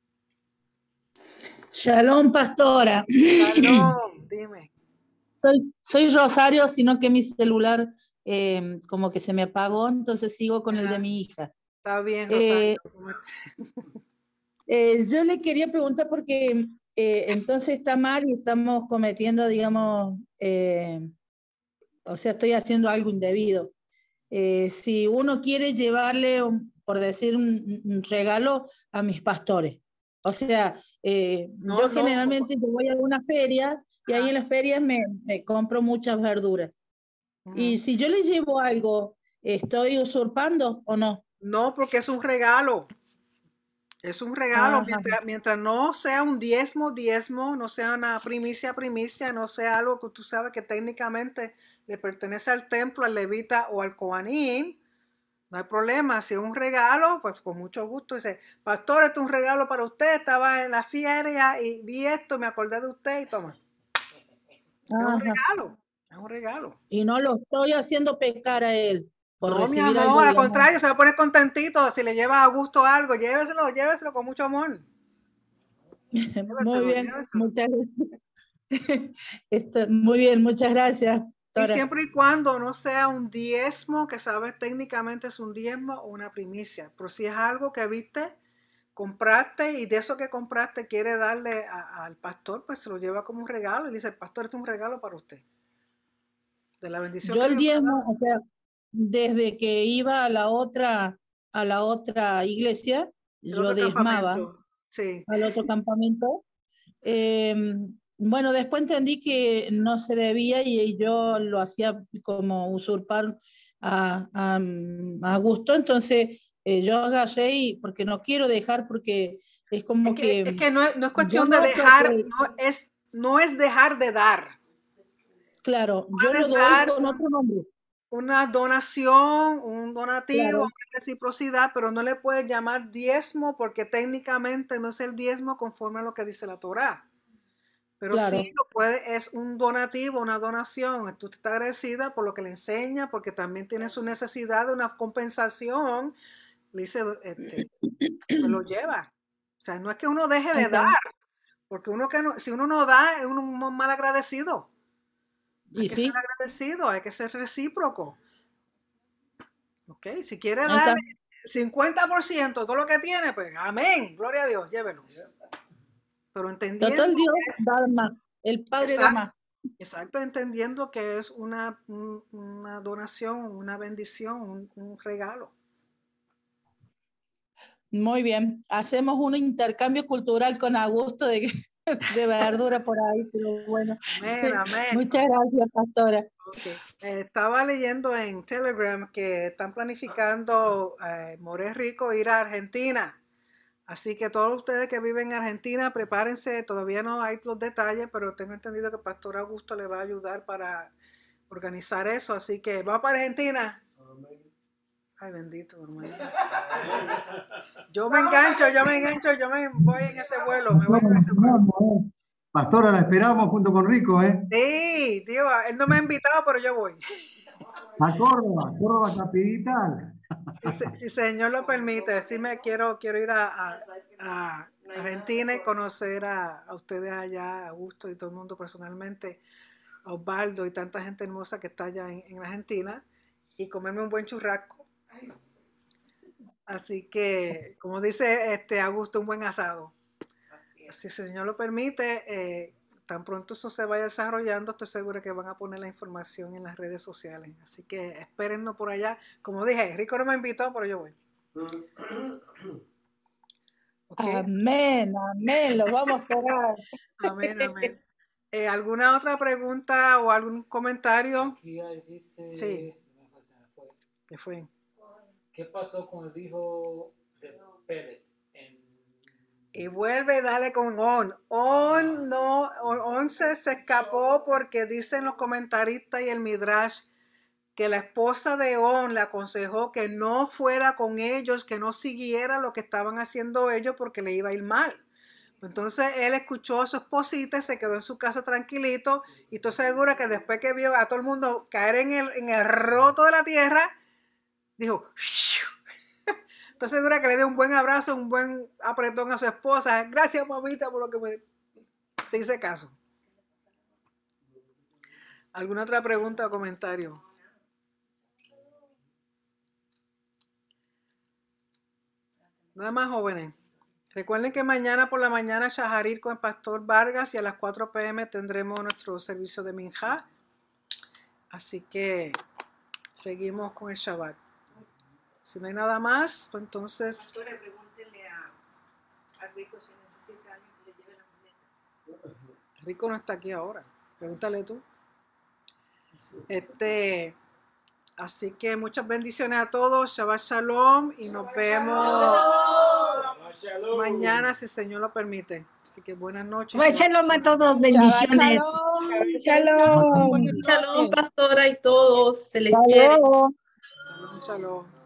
Shalom, pastora. Shalom, dime. Soy Rosario, sino que mi celular como que se me apagó, entonces sigo con el de mi hija. Está bien, Rosario. Yo le quería preguntar porque entonces está mal y estamos cometiendo, digamos, o sea, estoy haciendo algo indebido. Si uno quiere llevarle, por decir, un regalo a mis pastores, o sea, yo generalmente voy a algunas ferias y ahí en las ferias me compro muchas verduras. Y si yo les llevo algo, ¿estoy usurpando o no? No, porque es un regalo. Es un regalo. Mientras no sea un diezmo, no sea una primicia, no sea algo que tú sabes que técnicamente le pertenece al templo, al levita o al coanín, no hay problema. Si es un regalo, pues con mucho gusto. Dice, pastor, esto es un regalo para usted. Estaba en la feria y vi esto, me acordé de usted y toma. Es un regalo. Es un regalo. Y no lo estoy haciendo pescar a él. No, mi amor, al contrario, se va a poner contentito. Si le lleva a gusto algo, lléveselo con mucho amor. Muy bien, muchas gracias. Muy bien, muchas gracias. Y siempre y cuando no sea un diezmo, que sabes técnicamente es un diezmo o una primicia. Pero si es algo que viste, compraste y de eso que compraste quiere darle al pastor, pues se lo lleva como un regalo y dice, el pastor, este es un regalo para usted. De la bendición. Yo el diezmo, o sea, desde que iba a la otra iglesia, yo diezmaba al otro campamento. Bueno, después entendí que no se debía y yo lo hacía como usurpar a gusto, entonces yo agarré porque no quiero dejar porque es como es que no es cuestión de dejar, no es dejar de dar. Claro, yo lo doy con otro nombre. Una donación, un donativo, claro. una reciprocidad, pero no le puedes llamar diezmo porque técnicamente no es el diezmo conforme a lo que dice la Torá. Pero claro. Sí lo puede, es un donativo, una donación. Tú estás agradecida por lo que le enseña, porque también tiene su necesidad de una compensación. Le dice, lo lleva. O sea, no es que uno deje de dar, porque si uno no da, es un mal agradecido. Hay que ser agradecido, hay que ser recíproco. Ok, si quiere darle 50% de todo lo que tiene, pues amén, gloria a Dios, llévelo. Pero entendiendo Total Dios da más, el Padre da más. Exacto, entendiendo que es una donación, una bendición, un regalo. Muy bien, hacemos un intercambio cultural con Augusto de verdura por ahí, pero bueno. Amén, amén. Muchas gracias, pastora. Okay. Estaba leyendo en Telegram que están planificando More Rico ir a Argentina. Así que todos ustedes que viven en Argentina, prepárense. Todavía no hay los detalles, pero tengo entendido que Pastor Augusto le va a ayudar para organizar eso. Así que va para Argentina. Ay, bendito, hermano. Yo me voy en ese vuelo. Pastora, la esperamos junto con Rico, ¿eh? Sí, tío, él no me ha invitado, pero yo voy. A Córdoba capital. Si Señor lo permite, sí me quiero ir a Argentina y conocer a ustedes allá, a Augusto y todo el mundo personalmente, a Osvaldo y tanta gente hermosa que está allá en Argentina, y comerme un buen churrasco. Así que, como dice Augusto, un buen asado. Si el Señor lo permite, tan pronto eso se vaya desarrollando, estoy segura que van a poner la información en las redes sociales. Así que espérennos por allá. Como dije, Rico no me invitó, pero yo voy. Okay. Amén, amén, lo vamos a esperar. Amén, amén. ¿Alguna otra pregunta o algún comentario? Aquí dice, Sí. ¿Qué fue? ¿Qué pasó con el hijo de Pellet? Y vuelve y dale con On. On se escapó porque dicen los comentaristas y el Midrash que la esposa de On le aconsejó que no fuera con ellos, que no siguiera lo que estaban haciendo ellos porque le iba a ir mal. Entonces él escuchó a su esposita y se quedó en su casa tranquilito, y estoy segura que después que vio a todo el mundo caer en el roto de la tierra, dijo, ¡Shiu! Estoy segura que le dio un buen abrazo, un buen apretón a su esposa. Gracias, mamita, por lo que te hice caso. ¿Alguna otra pregunta o comentario? Nada más, jóvenes. Recuerden que mañana por la mañana Shaharit con el Pastor Vargas, y a las 4 p.m. tendremos nuestro servicio de Minjá. Así que seguimos con el Shabbat. Si no hay nada más, pues entonces... Pastora, pregúntenle a Rico si necesita alguien que le lleve la muleta. Rico no está aquí ahora. Pregúntale tú. Así que muchas bendiciones a todos. Shabbat Shalom. Y nos vemos mañana, si el Señor lo permite. Así que buenas noches. Shabbat Shalom a todos. Bendiciones. Shalom. Shalom, pastora y todos. Se les quiere. Shalom. Shalom, shalom.